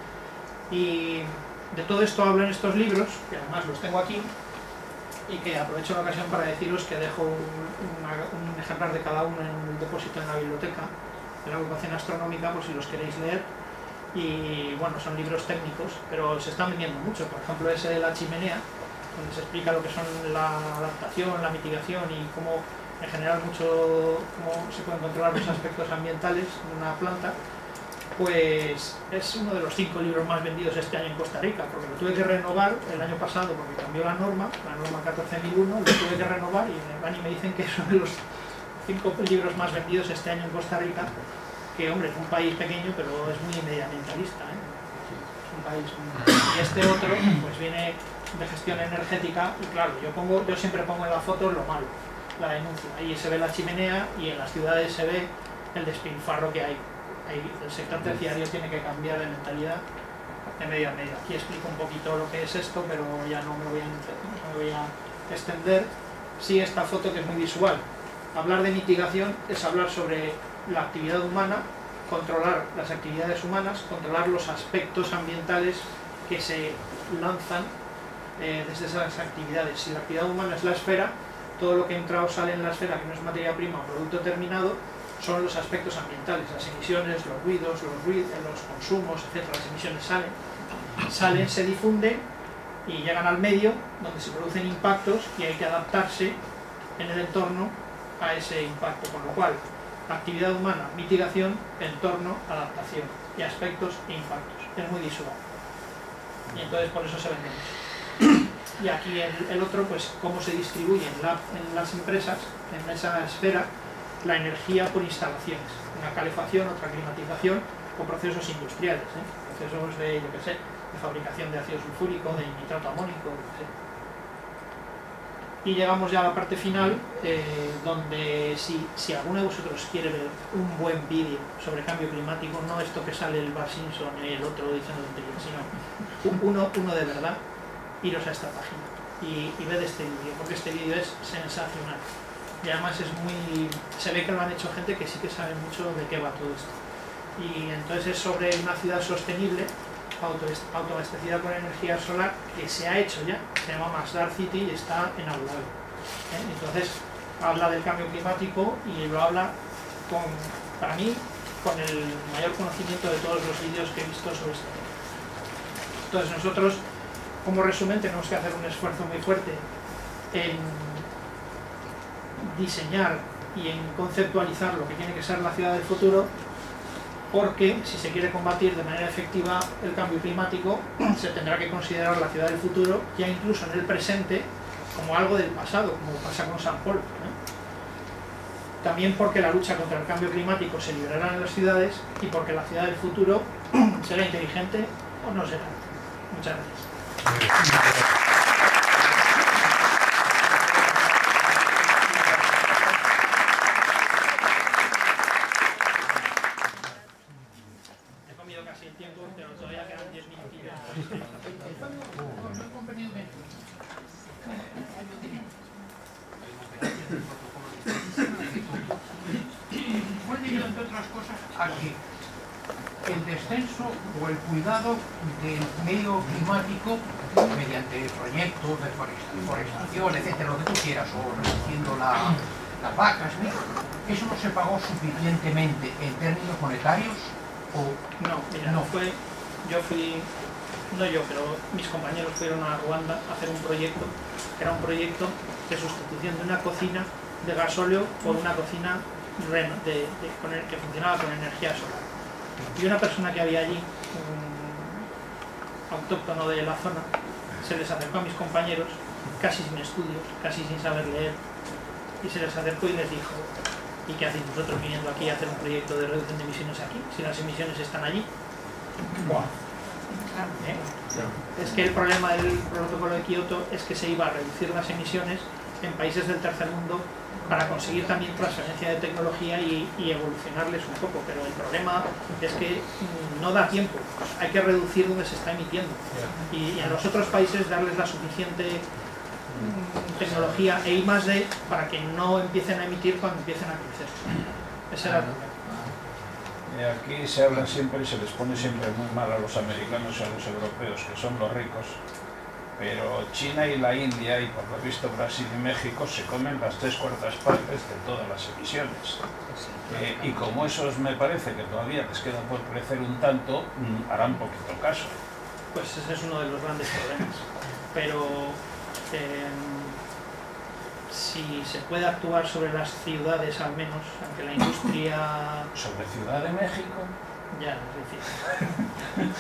Y de todo esto hablo en estos libros, que además los tengo aquí, y que aprovecho la ocasión para deciros que dejo un, una, un ejemplar de cada uno en el depósito en la biblioteca de la agrupación astronómica, por si los queréis leer. Y bueno, son libros técnicos, pero se están vendiendo mucho. Por ejemplo, ese de la chimenea, donde se explica lo que son la adaptación, la mitigación y cómo en general mucho cómo se pueden controlar los aspectos ambientales de una planta, pues es uno de los cinco libros más vendidos este año en Costa Rica, porque lo tuve que renovar el año pasado porque cambió la norma, la norma catorce mil uno, lo tuve que renovar y me van y me dicen que es uno de los cinco libros más vendidos este año en Costa Rica, que hombre, es un país pequeño pero es muy medioambientalista, ¿eh? Es un país muy... Y este otro pues viene de gestión energética y claro, yo, pongo, yo siempre pongo en la foto lo malo, la denuncia, ahí se ve la chimenea y en las ciudades se ve el despilfarro que hay. Ahí el sector terciario tiene que cambiar de mentalidad de medio a medio. Aquí explico un poquito lo que es esto, pero ya no me voy a, no me voy a extender. Sí, esta foto que es muy visual. Hablar de mitigación es hablar sobre la actividad humana, controlar las actividades humanas, controlar los aspectos ambientales que se lanzan eh, desde esas actividades. Si la actividad humana es la esfera, todo lo que entra o sale en la esfera, que no es materia prima o producto terminado, son los aspectos ambientales, las emisiones, los ruidos, los, ruidos, los consumos, etcétera. Las emisiones salen, salen, se difunden y llegan al medio, donde se producen impactos y hay que adaptarse en el entorno a ese impacto, con lo cual, actividad humana, mitigación, entorno, adaptación y aspectos e impactos. Es muy visual. Y entonces por eso se vende mucho. Y aquí el, el otro, pues cómo se distribuye en, la, en las empresas, en esa esfera, la energía por instalaciones, una calefacción, otra climatización o procesos industriales, ¿eh? Procesos de, yo qué sé, de fabricación de ácido sulfúrico, de nitrato amónico, yo qué sé. Y llegamos ya a la parte final, eh, donde si, si alguno de vosotros quiere ver un buen vídeo sobre cambio climático, no esto que sale el Bart Simpson y el otro diciendo tonterías, sino uno, uno de verdad, iros a esta página y, y ved este vídeo, porque este vídeo es sensacional. Y además es muy... se ve que lo han hecho gente que sí que sabe mucho de qué va todo esto. Y entonces es sobre una ciudad sostenible, autoabastecida por energía solar, que se ha hecho ya, se llama Masdar City y está en Abu Dhabi. ¿Eh? Entonces habla del cambio climático y lo habla con, para mí, con el mayor conocimiento de todos los vídeos que he visto sobre este tema. Entonces nosotros, como resumen, tenemos que hacer un esfuerzo muy fuerte en diseñar y en conceptualizar lo que tiene que ser la ciudad del futuro, porque si se quiere combatir de manera efectiva el cambio climático, se tendrá que considerar la ciudad del futuro, ya incluso en el presente, como algo del pasado, como pasa con San Paul, ¿no? También porque la lucha contra el cambio climático se librará en las ciudades y porque la ciudad del futuro será inteligente o no será. Muchas gracias. El descenso o el cuidado del medio climático mediante proyectos de forestación, etcétera, lo que tú quieras, o reduciendo la, las vacas, ¿no? ¿Eso no se pagó suficientemente en términos monetarios? O no, mira, no fue, yo fui, no yo, pero mis compañeros fueron a Ruanda a hacer un proyecto, que era un proyecto de sustitución de una cocina de gasóleo por una cocina de, de, de, con el, que funcionaba con energía solar. Y una persona que había allí, un autóctono de la zona, se les acercó a mis compañeros, casi sin estudios, casi sin saber leer, y se les acercó y les dijo: ¿y qué hacéis vosotros viniendo aquí a hacer un proyecto de reducción de emisiones aquí, si las emisiones están allí? Buah, ¿Eh? Es que el problema del protocolo de Kioto es que se iba a reducir las emisiones en países del tercer mundo para conseguir también transferencia de tecnología y, y evolucionarles un poco, pero el problema es que no da tiempo, hay que reducir donde se está emitiendo y, y a los otros países darles la suficiente tecnología e I más D para que no empiecen a emitir cuando empiecen a crecer. Ese era el problema. Aquí se habla siempre y se les pone siempre muy mal a los americanos y a los europeos, que son los ricos, pero China y la India, y por lo visto Brasil y México, se comen las tres cuartas partes de todas las emisiones. Eh, y como esos me parece que todavía les queda por crecer un tanto, harán poquito caso. Pues ese es uno de los grandes problemas. Pero eh, si se puede actuar sobre las ciudades al menos, aunque la industria... ¿Sobre Ciudad de México? Ya, es difícil.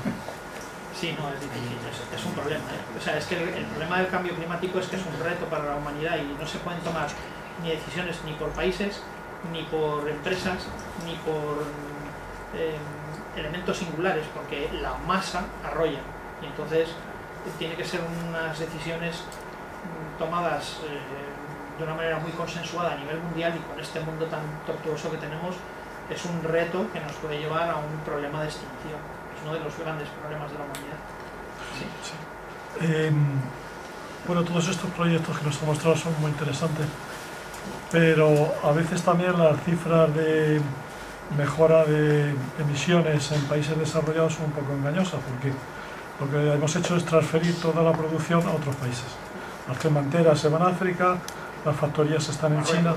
Sí, no, es difícil, es, es un problema, ¿eh? O sea, es que el, el problema del cambio climático es que es un reto para la humanidad y no se pueden tomar ni decisiones ni por países, ni por empresas, ni por eh, elementos singulares, porque la masa arrolla y entonces tiene que ser unas decisiones tomadas eh, de una manera muy consensuada a nivel mundial y con este mundo tan tortuoso que tenemos es un reto que nos puede llevar a un problema de extinción. Es uno de los grandes problemas de la humanidad. Sí. Sí. Eh, bueno, todos estos proyectos que nos ha mostrado son muy interesantes, pero a veces también las cifras de mejora de emisiones en países desarrollados son un poco engañosas, porque lo que hemos hecho es transferir toda la producción a otros países. Las cementeras se van a África, las factorías están en China.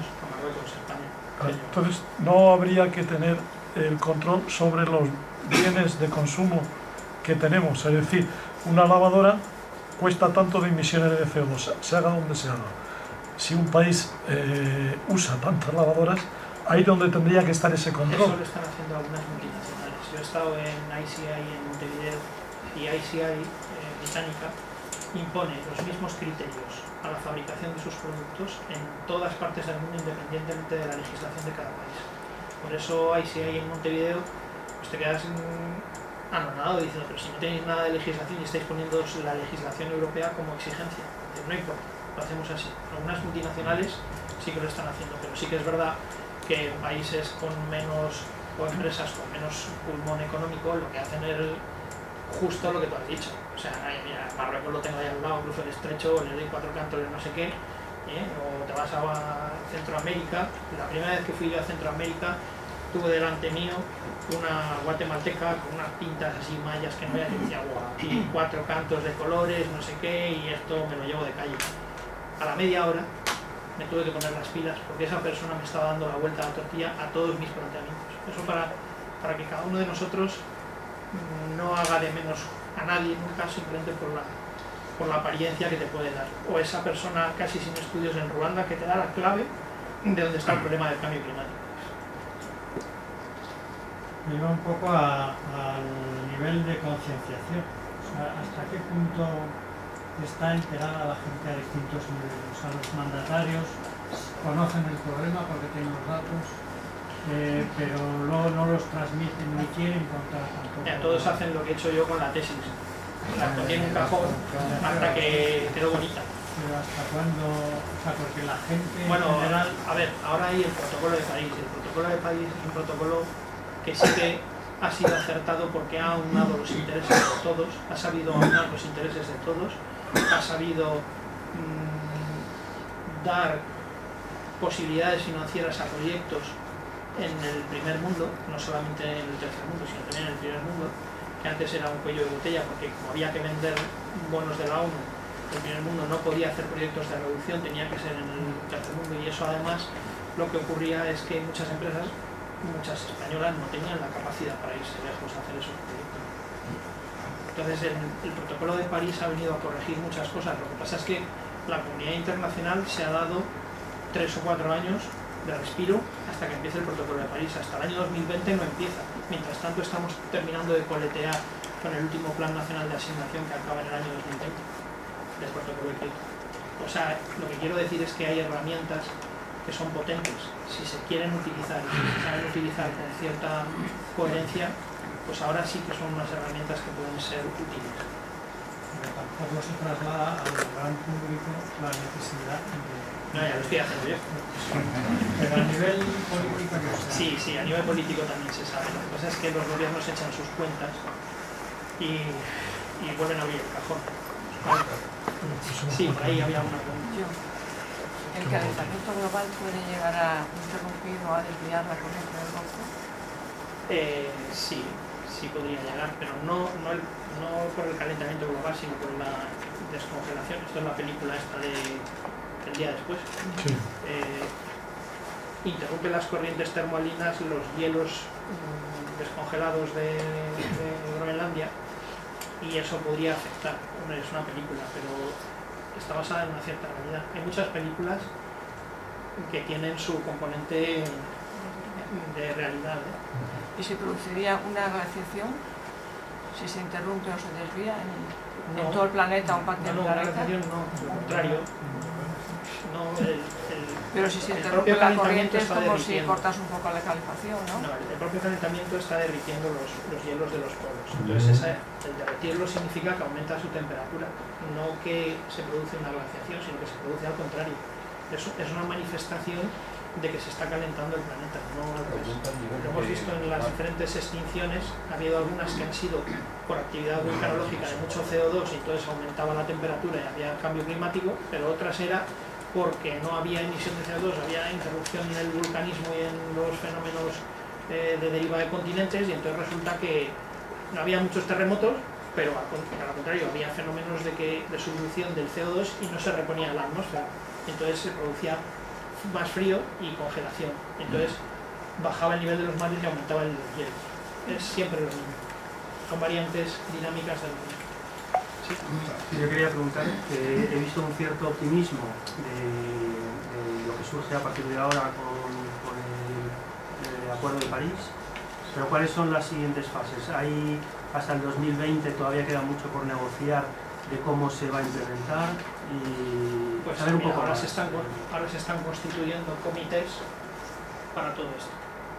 Entonces no habría que tener el control sobre los bienes de consumo que tenemos, es decir, una lavadora cuesta tanto de emisiones de C O dos, se haga donde se haga. Si un país eh, usa tantas lavadoras, ahí donde tendría que estar ese control. Eso lo están haciendo algunas multinacionales. Yo he estado en I C I en Montevideo y I C I eh, británica impone los mismos criterios a la fabricación de sus productos en todas partes del mundo independientemente de la legislación de cada país. Por eso I C I en Montevideo pues te quedas anonadado diciendo, pero si no tenéis nada de legislación y estáis poniendo la legislación europea como exigencia. No importa, lo hacemos así. Algunas multinacionales sí que lo están haciendo, pero sí que es verdad que países con menos, o empresas con menos pulmón económico, lo que hacen es justo lo que tú has dicho. O sea, mira, Marruecos lo tengo ahí al lado, cruzo el estrecho, le doy cuatro cantos de no sé qué, ¿eh? O te vas a Centroamérica. La primera vez que fui yo a Centroamérica, tuve delante mío una guatemalteca con unas pintas así mayas que no veas, y decía, guau, aquí cuatro cantos de colores, no sé qué, y esto me lo llevo de calle. A la media hora me tuve que poner las pilas porque esa persona me estaba dando la vuelta a la tortilla a todos mis planteamientos. Eso para, para que cada uno de nosotros no haga de menos a nadie nunca simplemente por la, por la apariencia que te puede dar. O esa persona casi sin estudios en Ruanda que te da la clave de dónde está el problema del cambio climático. Lleva un poco al nivel de concienciación. O sea, ¿hasta qué punto está enterada la gente a distintos niveles? O sea, los mandatarios conocen el problema porque tienen los datos, eh, pero luego no los transmiten ni quieren contar tampoco. Ya, todos hacen lo que he hecho yo con la tesis. La escondí en un cajón hasta que quedó bonita. Pero hasta cuándo, o sea, porque la gente bueno, en general... a ver, ahora hay el protocolo de París. El protocolo de París es un protocolo que sí que ha sido acertado porque ha aunado los intereses de todos, ha sabido aunar los intereses de todos, ha sabido mmm, dar posibilidades financieras a proyectos en el primer mundo, no solamente en el tercer mundo, sino también en el primer mundo, que antes era un cuello de botella porque como había que vender bonos de la ONU, el primer mundo no podía hacer proyectos de reducción, tenía que ser en el tercer mundo, y eso además lo que ocurría es que muchas empresas, muchas españolas, no tenían la capacidad para irse lejos a hacer esos proyectos. Entonces el, el protocolo de París ha venido a corregir muchas cosas. Lo que pasa es que la comunidad internacional se ha dado tres o cuatro años de respiro hasta que empiece el protocolo de París. Hasta el año dos mil veinte no empieza. Mientras tanto estamos terminando de coletear con el último plan nacional de asignación que acaba en el año dos mil veinte del protocolo de Kioto. O sea, lo que quiero decir es que hay herramientas que son potentes, si se quieren utilizar y si se saben utilizar con cierta coherencia, pues ahora sí que son unas herramientas que pueden ser útiles. Pero tampoco se traslada al gran público la necesidad de... No, ya lo estoy haciendo yo. Pero a nivel político no sé. Sí, sí, a nivel político también se sabe. Lo que pasa es que los gobiernos echan sus cuentas y, y vuelven a abrir el cajón. Sí, por ahí había una pregunta. ¿El calentamiento global puede llegar a interrumpir o a desviar la corriente del Golfo? Eh, sí, sí podría llegar, pero no, no, el, no por el calentamiento global, sino por la descongelación. Esto es la película esta de El día después. Sí. Eh, interrumpe las corrientes termalinas, los hielos mmm, descongelados de, de Groenlandia, y eso podría afectar. Hombre, es una película, pero está basada en una cierta realidad. Hay muchas películas que tienen su componente de realidad, ¿eh? ¿Y se produciría una glaciación si se interrumpe o se desvía en, No. en todo el planeta o en parte No, del no, una planeta? glaciación no, lo contrario. No, el, el, Pero si se el interrumpe propio la calentamiento corriente es está como si derritiendo. cortas un poco la calefacción, ¿no? No, el propio calentamiento está derritiendo los, los hielos de los polos. Entonces, esa, el derretirlo significa que aumenta su temperatura, no que se produce una glaciación, sino que se produce al contrario. Es, es una manifestación de que se está calentando el planeta, no al revés. Lo hemos visto en las diferentes extinciones, ha habido algunas que han sido por actividad vulcanológica de mucho C O dos y entonces aumentaba la temperatura y había cambio climático, pero otras era porque no había emisión de C O dos, había interrupción en el vulcanismo y en los fenómenos eh, de deriva de continentes, y entonces resulta que no había muchos terremotos, pero al, al contrario, había fenómenos de, que, de subducción del C O dos y no se reponía en la atmósfera. Entonces se producía más frío y congelación. Entonces bajaba el nivel de los mares y aumentaba el hielo. Es siempre lo mismo. Son variantes dinámicas del mundo. ¿Sí? Yo quería preguntar, que he visto un cierto optimismo de, de lo que surge a partir de ahora con, con el, el Acuerdo de París, pero ¿cuáles son las siguientes fases? Hay hasta el dos mil veinte, todavía queda mucho por negociar de cómo se va a implementar y pues saber un mira, poco ahora más. se están ahora se están constituyendo comités para todo esto.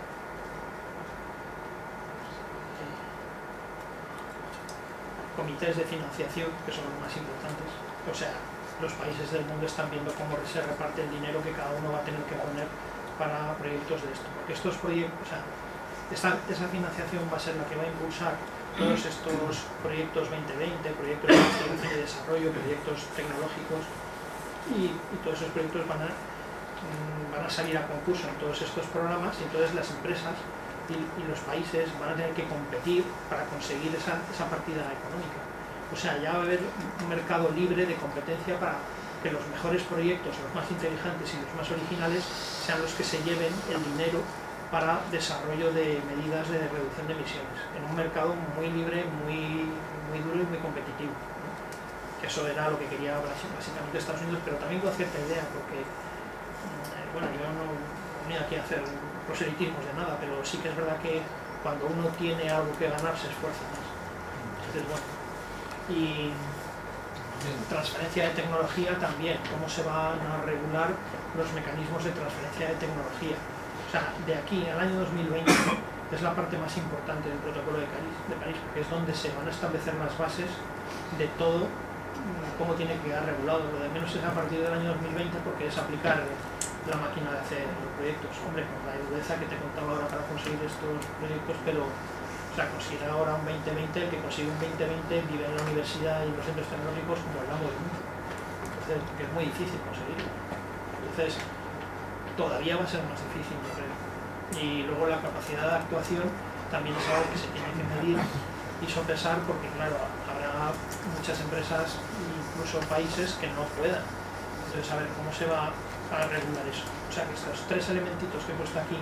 Comités de financiación, que son los más importantes. O sea, los países del mundo están viendo cómo se reparte el dinero que cada uno va a tener que poner para proyectos de esto. Porque estos proyectos, o sea, esta, esa financiación va a ser la que va a impulsar todos estos proyectos veinte veinte, proyectos de investigación y desarrollo, proyectos tecnológicos, y, y todos esos proyectos van a, mmm, van a salir a concurso en todos estos programas, y entonces las empresas y, y los países van a tener que competir para conseguir esa, esa partida económica. O sea, ya va a haber un mercado libre de competencia para que los mejores proyectos, los más inteligentes y los más originales sean los que se lleven el dinero para desarrollo de medidas de reducción de emisiones, en un mercado muy libre, muy, muy duro y muy competitivo, ¿no? Eso era lo que quería básicamente Estados Unidos, pero también con cierta idea, porque, bueno, yo no venía aquí a hacer proselitismos de nada, pero sí que es verdad que cuando uno tiene algo que ganar se esfuerza más. Entonces, bueno, y transferencia de tecnología también, cómo se van a regular los mecanismos de transferencia de tecnología. O sea, de aquí al año dos mil veinte es la parte más importante del protocolo de París, de París, porque es donde se van a establecer las bases de todo, cómo tiene que quedar regulado. Lo de menos es a partir del año dos mil veinte, porque es aplicar la máquina de hacer los proyectos. Hombre, con la agudeza que te contaba ahora para conseguir estos proyectos, pero o sea, conseguir ahora un veinte veinte, el que consigue un veinte veinte vive en la universidad y en los centros tecnológicos como el amo del mundo. Entonces, que es muy difícil conseguirlo. Entonces, todavía va a ser más difícil, yo creo. Y luego la capacidad de actuación también es algo que se tiene que medir y sopesar, porque claro, habrá muchas empresas, incluso países, que no puedan. Entonces, a ver cómo se va a regular eso. O sea, que estos tres elementitos que he puesto aquí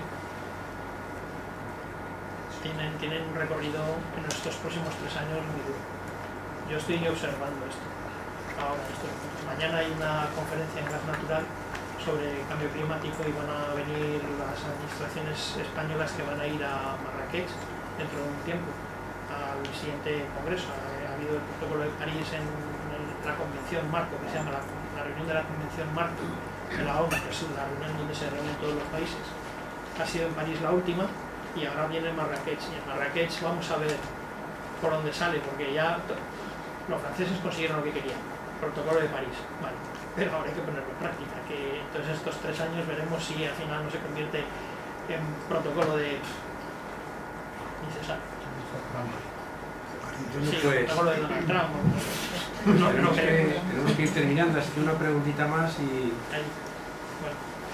tienen, tienen un recorrido en estos próximos tres años muy duro. Yo estoy observando esto. Ahora, esto, mañana hay una conferencia en Gas Natural sobre cambio climático y van a venir las administraciones españolas que van a ir a Marrakech dentro de un tiempo al siguiente congreso. Ha, ha habido el protocolo de París en, en la convención marco, que se llama la, la reunión de la convención marco de la ONU, que es la reunión donde se reúnen todos los países. Ha sido en París la última y ahora viene Marrakech, y en Marrakech vamos a ver por dónde sale, porque ya los franceses consiguieron lo que querían, protocolo de París, vale, pero ahora hay que ponerlo en práctica, que entonces estos tres años veremos si al final no se convierte en protocolo de necesario. Sí, pues, protocolo de Donald Trump. No, no, tenemos, no que, tenemos que ir terminando, así que una preguntita más y... Ahí. Bueno.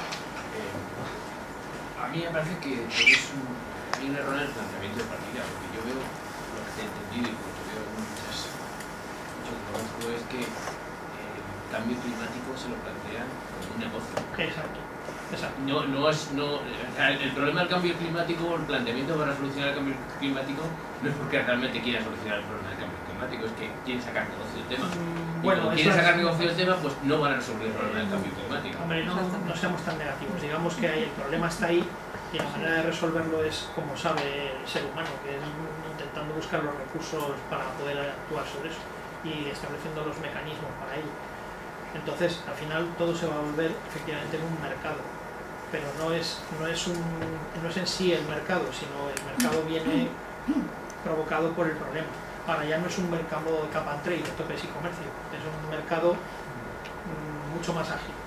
Eh, a mí me parece que es un, hay un error en el planteamiento de partida, porque yo veo lo que te he entendido y lo que veo muchas, mucho que conozco es que el cambio climático se lo plantean como un negocio. Exacto. Exacto. No, no es, no, el problema del cambio climático, el planteamiento para solucionar el cambio climático no es porque realmente quieran solucionar el problema del cambio climático, es que quieren sacar negocio del tema. Mm, y bueno, como quieren sacar es... negocio del tema, pues no van a resolver el problema del cambio climático. Hombre, no, no seamos tan negativos, digamos que el problema está ahí y la manera de resolverlo es como sabe el ser humano, que es intentando buscar los recursos para poder actuar sobre eso y estableciendo los mecanismos para ello. Entonces, al final todo se va a volver efectivamente en un mercado, pero no es, no es, un, no es en sí el mercado, sino el mercado viene provocado por el problema. Ahora ya no es un mercado de cap and trade, de topes y comercio, es un mercado mmm, mucho más ágil.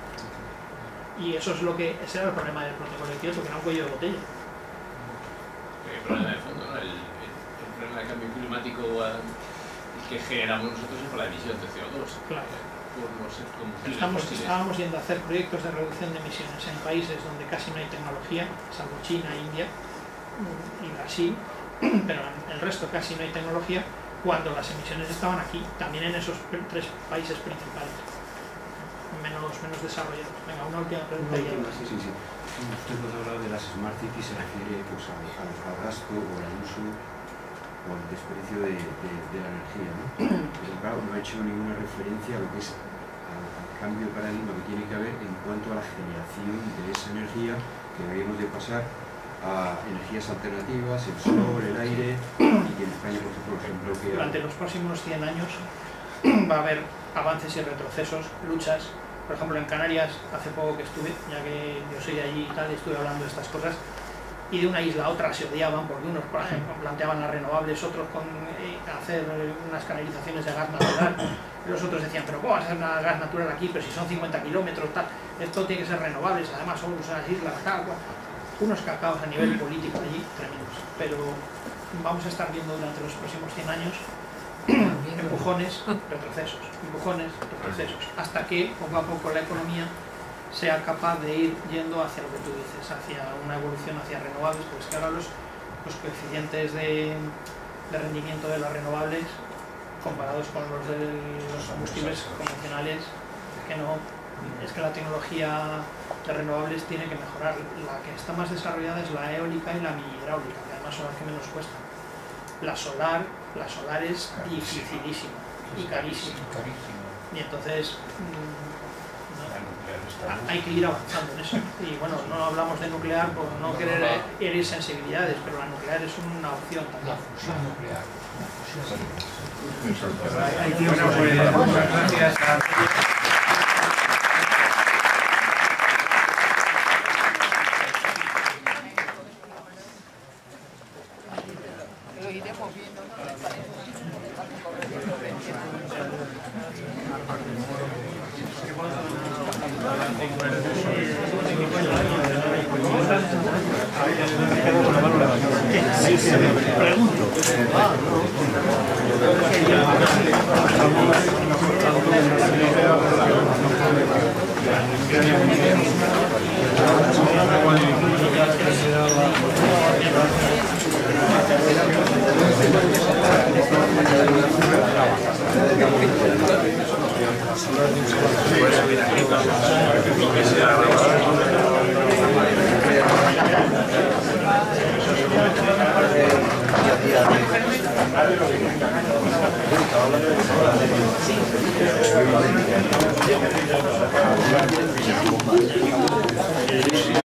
Y eso es lo que, ese era el problema del protocolo de Kioto, que era un cuello de botella. El problema de fondo, ¿no? el, el, el problema del cambio climático uh, que generamos nosotros es por la emisión de C O dos. Claro. Por los combustibles Estamos, fósiles. estábamos yendo a hacer proyectos de reducción de emisiones en países donde casi no hay tecnología, salvo China, India y Brasil, pero en el resto casi no hay tecnología, cuando las emisiones estaban aquí, también en esos tres países principales, menos, menos desarrollados. Venga, una última pregunta. Una última, sí, sí, sí. Usted nos ha hablado de las Smart Cities, se refiere pues, al, al, al gasto o al uso o al desperdicio de, de, de la energía, ¿no? Pero claro, no ha hecho ninguna referencia a lo que es al, al cambio de paradigma que tiene que haber en cuanto a la generación de esa energía, que deberíamos de pasar a energías alternativas, el sol, el aire, y que en España, por ejemplo, ejemplo que... Durante los próximos cien años va a haber avances y retrocesos, luchas. Por ejemplo, en Canarias, hace poco que estuve, ya que yo soy de allí y tal, estuve hablando de estas cosas, y de una isla a otra se odiaban porque unos, por ejemplo, planteaban las renovables, otros con eh, hacer unas canalizaciones de gas natural, y los otros decían, pero ¿cómo vas a hacer una gas natural aquí? Pero si son cincuenta kilómetros, tal, esto tiene que ser renovables, además son unas islas acá, unos cacaos a nivel político allí tremendos, pero vamos a estar viendo durante los próximos cien años empujones, retrocesos, empujones, retrocesos, hasta que poco a poco la economía sea capaz de ir yendo hacia lo que tú dices, hacia una evolución hacia renovables, porque es que ahora los, los coeficientes de, de rendimiento de las renovables comparados con los de los combustibles convencionales, es que no, es que la tecnología de renovables tiene que mejorar. La que está más desarrollada es la eólica y la hidráulica, que además son las que menos cuestan. La solar, la solar es dificilísima y carísima. Y entonces mmm, hay que ir avanzando en eso. Y bueno, no hablamos de nuclear por no querer herir sensibilidades, pero la nuclear es una opción también. La fusión nuclear. Hay tiempo, pues, muchas gracias a... Lo iremos viendo, ¿no? Me parece. Sí, sí, pregunto. Pues,